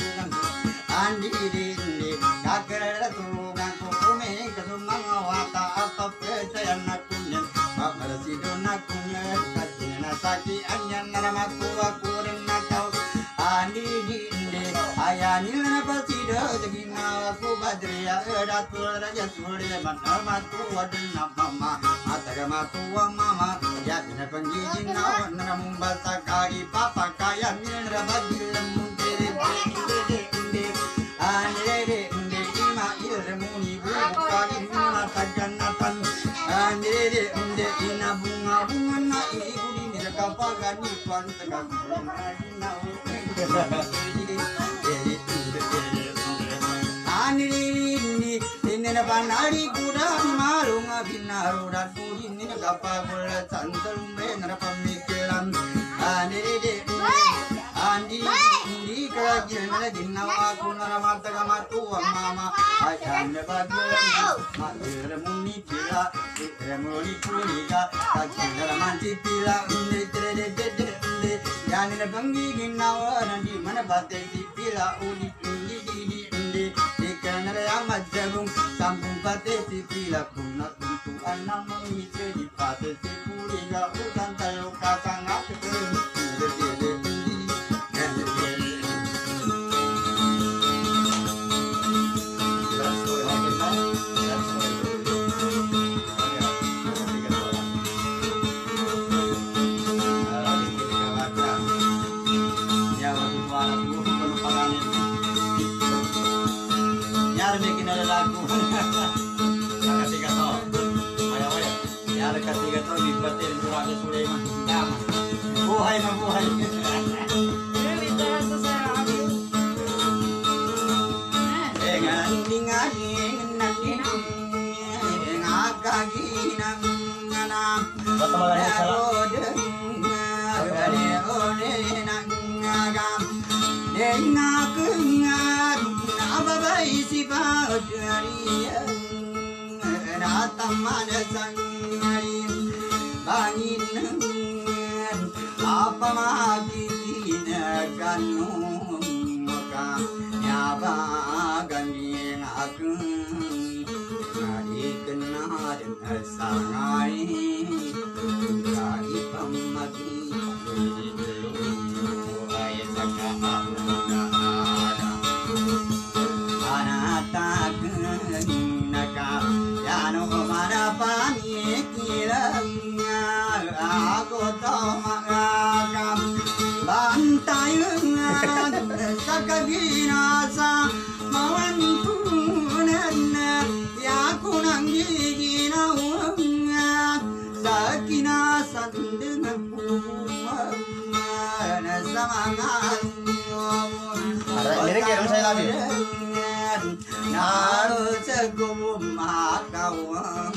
Andi Adria Datura Raja Suri Manama Tua Dena Mama Matagama Tua Mama Yatina Pangiji Now Namumbasa Kari Papa Kaya Minra Bagila Muntere Andere Ima Iremuni Kari Mima Taganatan Andere Ina Bunga Bunga Iguri Kapagani Pantaka Ani Nina Banari Gura Marunga Binaru Ratu Nina Kapagula Santalumbe Napamikiram Ani Andi Indika Gina Dinawa Kunaramata Matu Mama I can never go Muni Pila Remoni Pulika Manti Pila Yanina Bangi Ginawa Nandi Manabate Pila Uli Indi Dikanara Majabum Sambum Pate Pila Kuna Kuntu Anamami Di Pate Pulika Utantayo Kasanga Buhay na buhay. Apa magigina ganun maka nyaba ganding aku narikenadin sangai kari pamagi ay saka anata naka yano marapani kilang aku tomagam bantayungan sakabinasa mawantunan yakunang giginawan sakina sandungan puman samangan Lirik kirim saya lagi. Naru segum makawan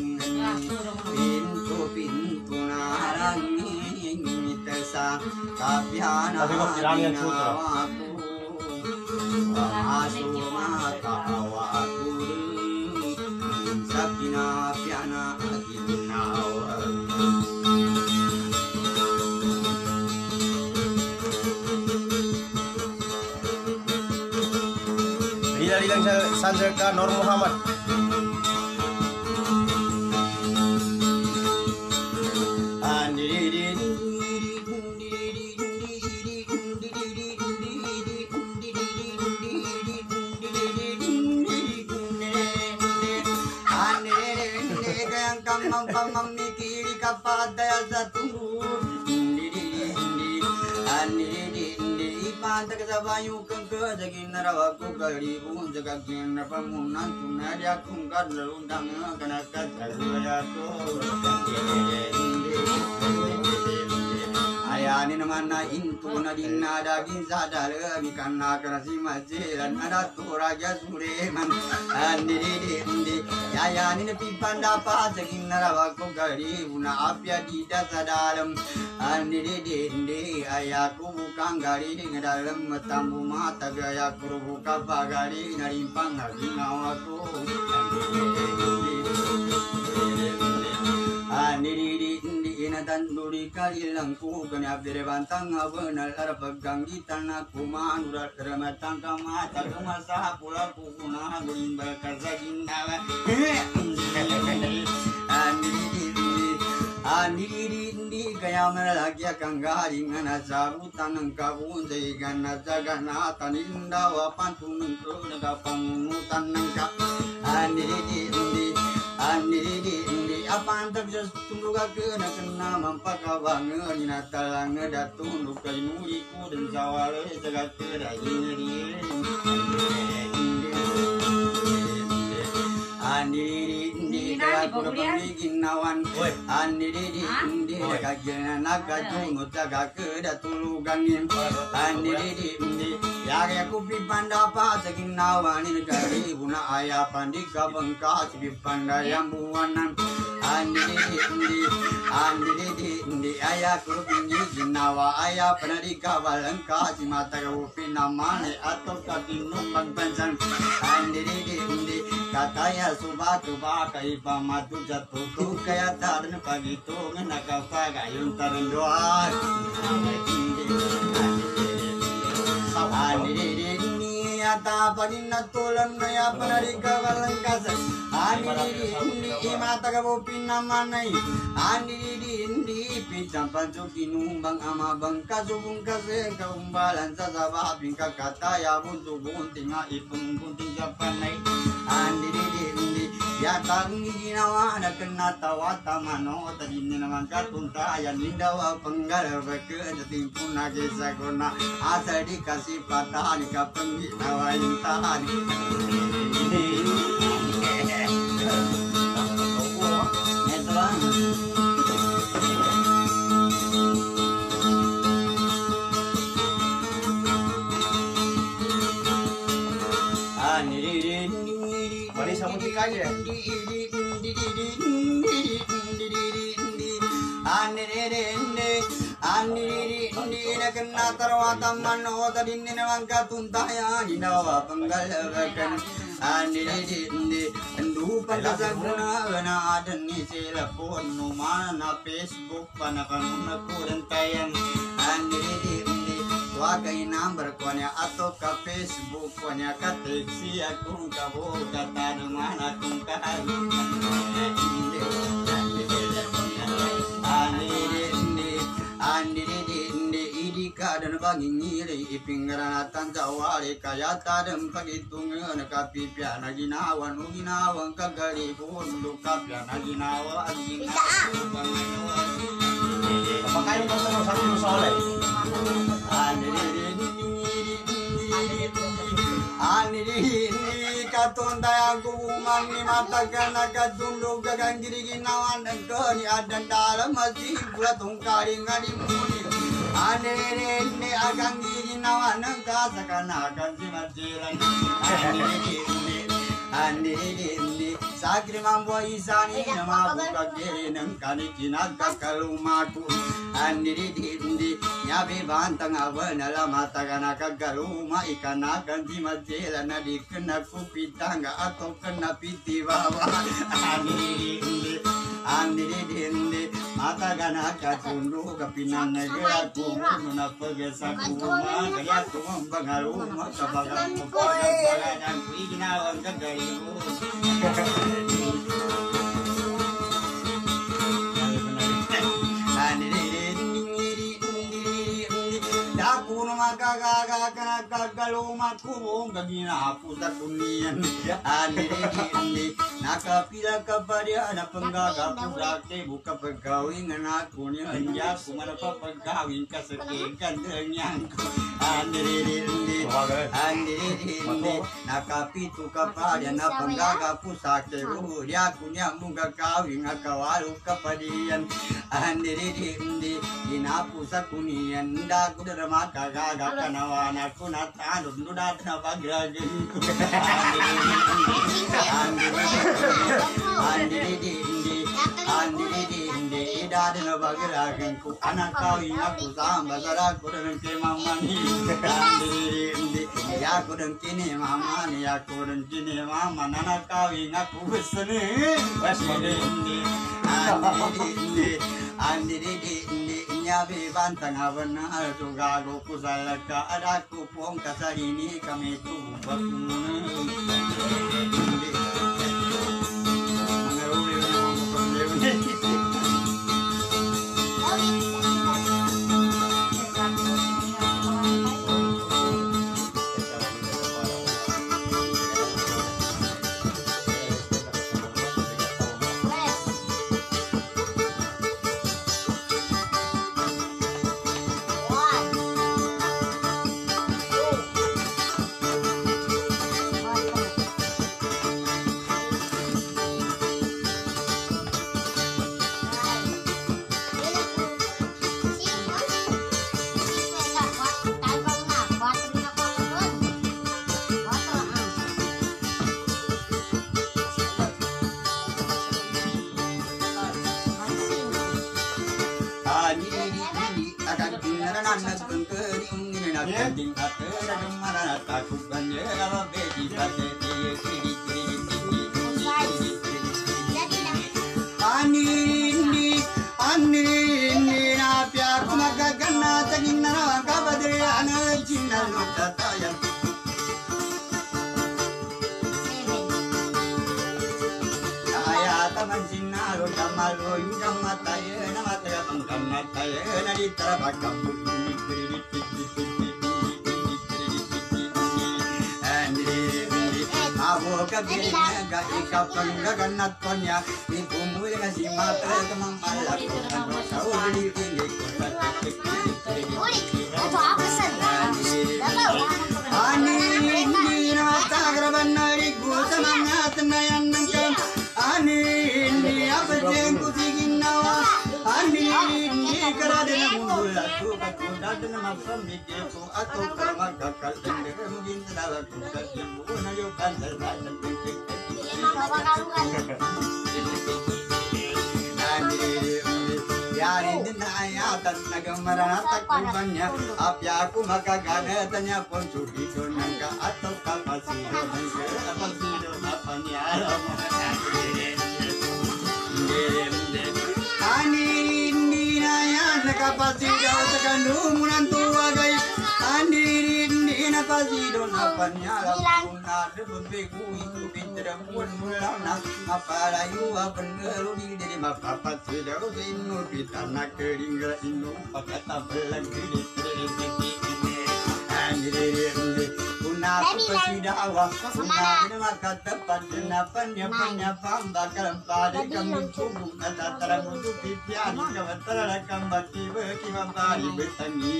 pintu-pintu narangin mitesa kapiana nawaku asu mata awaku sakina piana aginawa Lilang Sanjaka Nur Muhammad. Bayu kengke jagi narawaku kalibu jaga kina pamunan tunaria kungkar lerundang kena kacayaku ayani namana intu nadina daging sadar mikana kerasi majilan ada tu raja sureman andi di di ayani nepi pandapa jagi narawaku kalibu na apya di dasa dalam andi di di ayaku bukan gari di dalam tambu mata gaya kurubu kapagari narimpang naginawaku aniri di ina tanduri kalilangku kanya bere bantang abenal arpagang di tanah kumanura keramatang kamata kumasa pula kukuna gulimbal kazagindawa aniri di aniri di andi kaya melagya kang galing na sabutan ng kabunjay gana jaganatan indawa pantunong ko nagapangutan ng ka andi di andi andi di andi apaan terjadi tunduk ke nak kena mampakabangan ina talang datunduk kay nuliku dan sawale jagat kedai ini andi di kaya kuda pembikin nawan andi di di kagena naga tunu jaga keda tuluganin andi di di ya kaya kupi pandapa saking nawan ini kari guna ayah pandika bengkas di pandayang buanan andi di di andi di di ayah kupi jinawa ayah pandika balengkas di mata kupi namane atau kaki numpang panjang andi di di katanya subatu bakai pamatu jatuh tu kaya taran pagi tu ngenaka pagayun taran doa ani ini ata pagi natulan ya penarika balengkas ani ini mata kabu pinamanai ani ini pijam pancuki numbang ama bangkas bungkas kaumbalan sasaba bingka kata ya buntu buntinga ipung bunting japanai andi di di ya tangi ginawa na kena tawata mano tadi ni naman katunta ya nindawa penggal beke jating puna kesa kona asa dikasih patah ni kapeng ginawa intahan netlan Manis sama tikanya. Andi kena terwata mano tadi ni nangka tuntaya hinawa penggalakan andi di di endu pandasaguna na ada ni telepon no mana Facebook pana panuna kurang tayang andi di di wagai number konya atau ke Facebook konya ke taksi aku kabo kata mana kung kahal andi di di idika dan bagi ngiri ipingranatan jawari kaya tadem pagitungan kapipya na ginawan o ginawan kagali bundo kapya na ginawa at ginawa Apakah yung nasa sa akin soleh? Ani ini katundaya kumang ni matakan nakatundog kagang giriginawan ng kani adan dalam masih buat tungkaring ani muni ani ini agang giriginawan ng kasakanakan si majilan ani ini ani ini sakri mambo isani nama buka kiri ng kani kinagkakalumaku ani ini nyabe bantang awana matakan kagaluma ikanakan di majela na di kena kupitanga atau kena piti bawa ani ani dindi matakan katundu kapinan negara kumu na pagesa kuma kaya kumu bangaluma kabagang kabagang kuiginawan kagalimu kuno magagaga kana kagaluma kubong gagina puta kunian ani ini nakapila kapadia na penggaga pudake buka pegawin na kunya hanya kumana papagawin kasekekan denyang ani ini ani ini nakapitu kapadia na penggaga pusake budia kunya munga kawin akawalu kapadian ani ini inapusa kunian nda kuderma gaga kanawana kuna tanu nuda na bagrage andi di indi andi di indi ida na bagrage ku anakawi aku samba sara kudan ke mamani andi di indi ya kudan kini mamani ya kudan kini mama nanakawi aku besene wasmode indi andi di indi andi di indi nyabe bantang awana tugago kusalaka adaku pong kasarini kami tu bakuna banyak penting hati dan mana takutannya kalau bedi pada dia kiri kiri Anini anini napi aku maka kena saking nara kabadri anak Cina luta tayang saya taman Cina luta malu yang mata ya nama saya bangkan mata ya nadi terabakam bumi kiri Aku kebirnya gak ikapan gak ganat konya ibu mu yang si mata kemang malam kau di tinggi kota ani ini nata graban nari ku semangat nayan nangkam ani ini apa jengku tingin nawa ani ini kerada namun aku kakuda dan masam mikirku atau kerma kakal tende mungkin salah ku kajibu nayokan terlalu tinggi Yari dinaya tan nagamara takubannya apya aku maka ganetanya pun suri donangka atau kapasi donangka kapasi donapanya ani ini naya nakapasi jauh tekandu munantu agai ani ini napasi donapanya lapuna debegu itu pinteram pun mulana apalayu apengeru di dari mapapat sudah inu pitana keringga inu pakata belang kiri kiri kiri ani ini puna pesidawa puna nama kata padenapan ya punya pambakal pada kami tubuh kata terang untuk pipian kawatara kambati beki mambari betani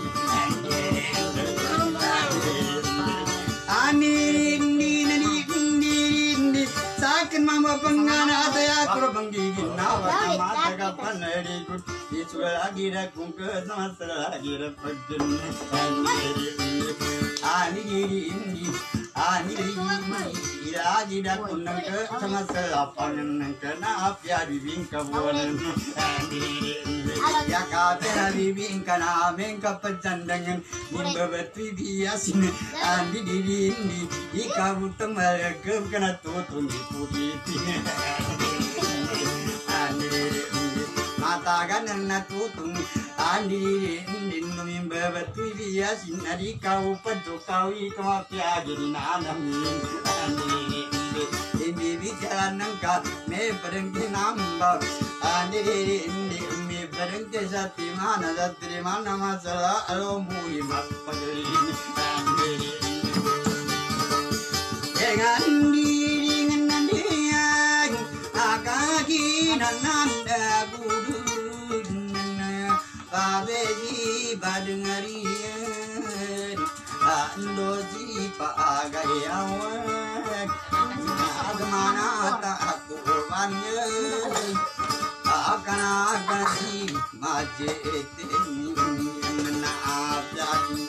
ani ini nani ini sakin mama pengana saya kurang gigit nawa mata kapan hari ku itu lagi dah kungket masalah lagi dah peden ani ini ani ini lagi dah kunang ke sama selapan kena apya bibing kabuan ya kata bibing kana mengka pejandangan nimbebetu biasin ani diri ini ikabu temal ke kena tutun putih mata kanan tutun andi indin nimbebetu biasin adi kau pedu kawi kemapia jadi nanamin andi ini bicara nangka me berhenti nambah andi ini me berhenti sati mana sati mana masalah alomu imat pagilin andi dengan diri dengan dia akaki nanda gudun babeji badengarian andoji pagai awan agmana tak aku banyak akan akan si majetin menaap jadi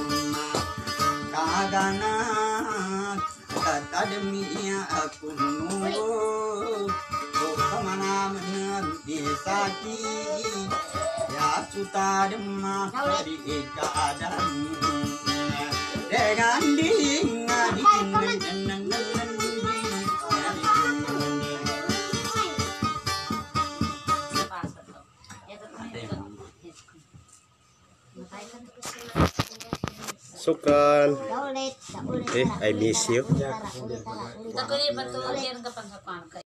kagana kata demi aku nunggu kemana mengerti sakit ya suta demam dari keadaan dengan dengan dengan Sukan. Eh, I miss you. Kita kulipat tuh kian kapan kapan.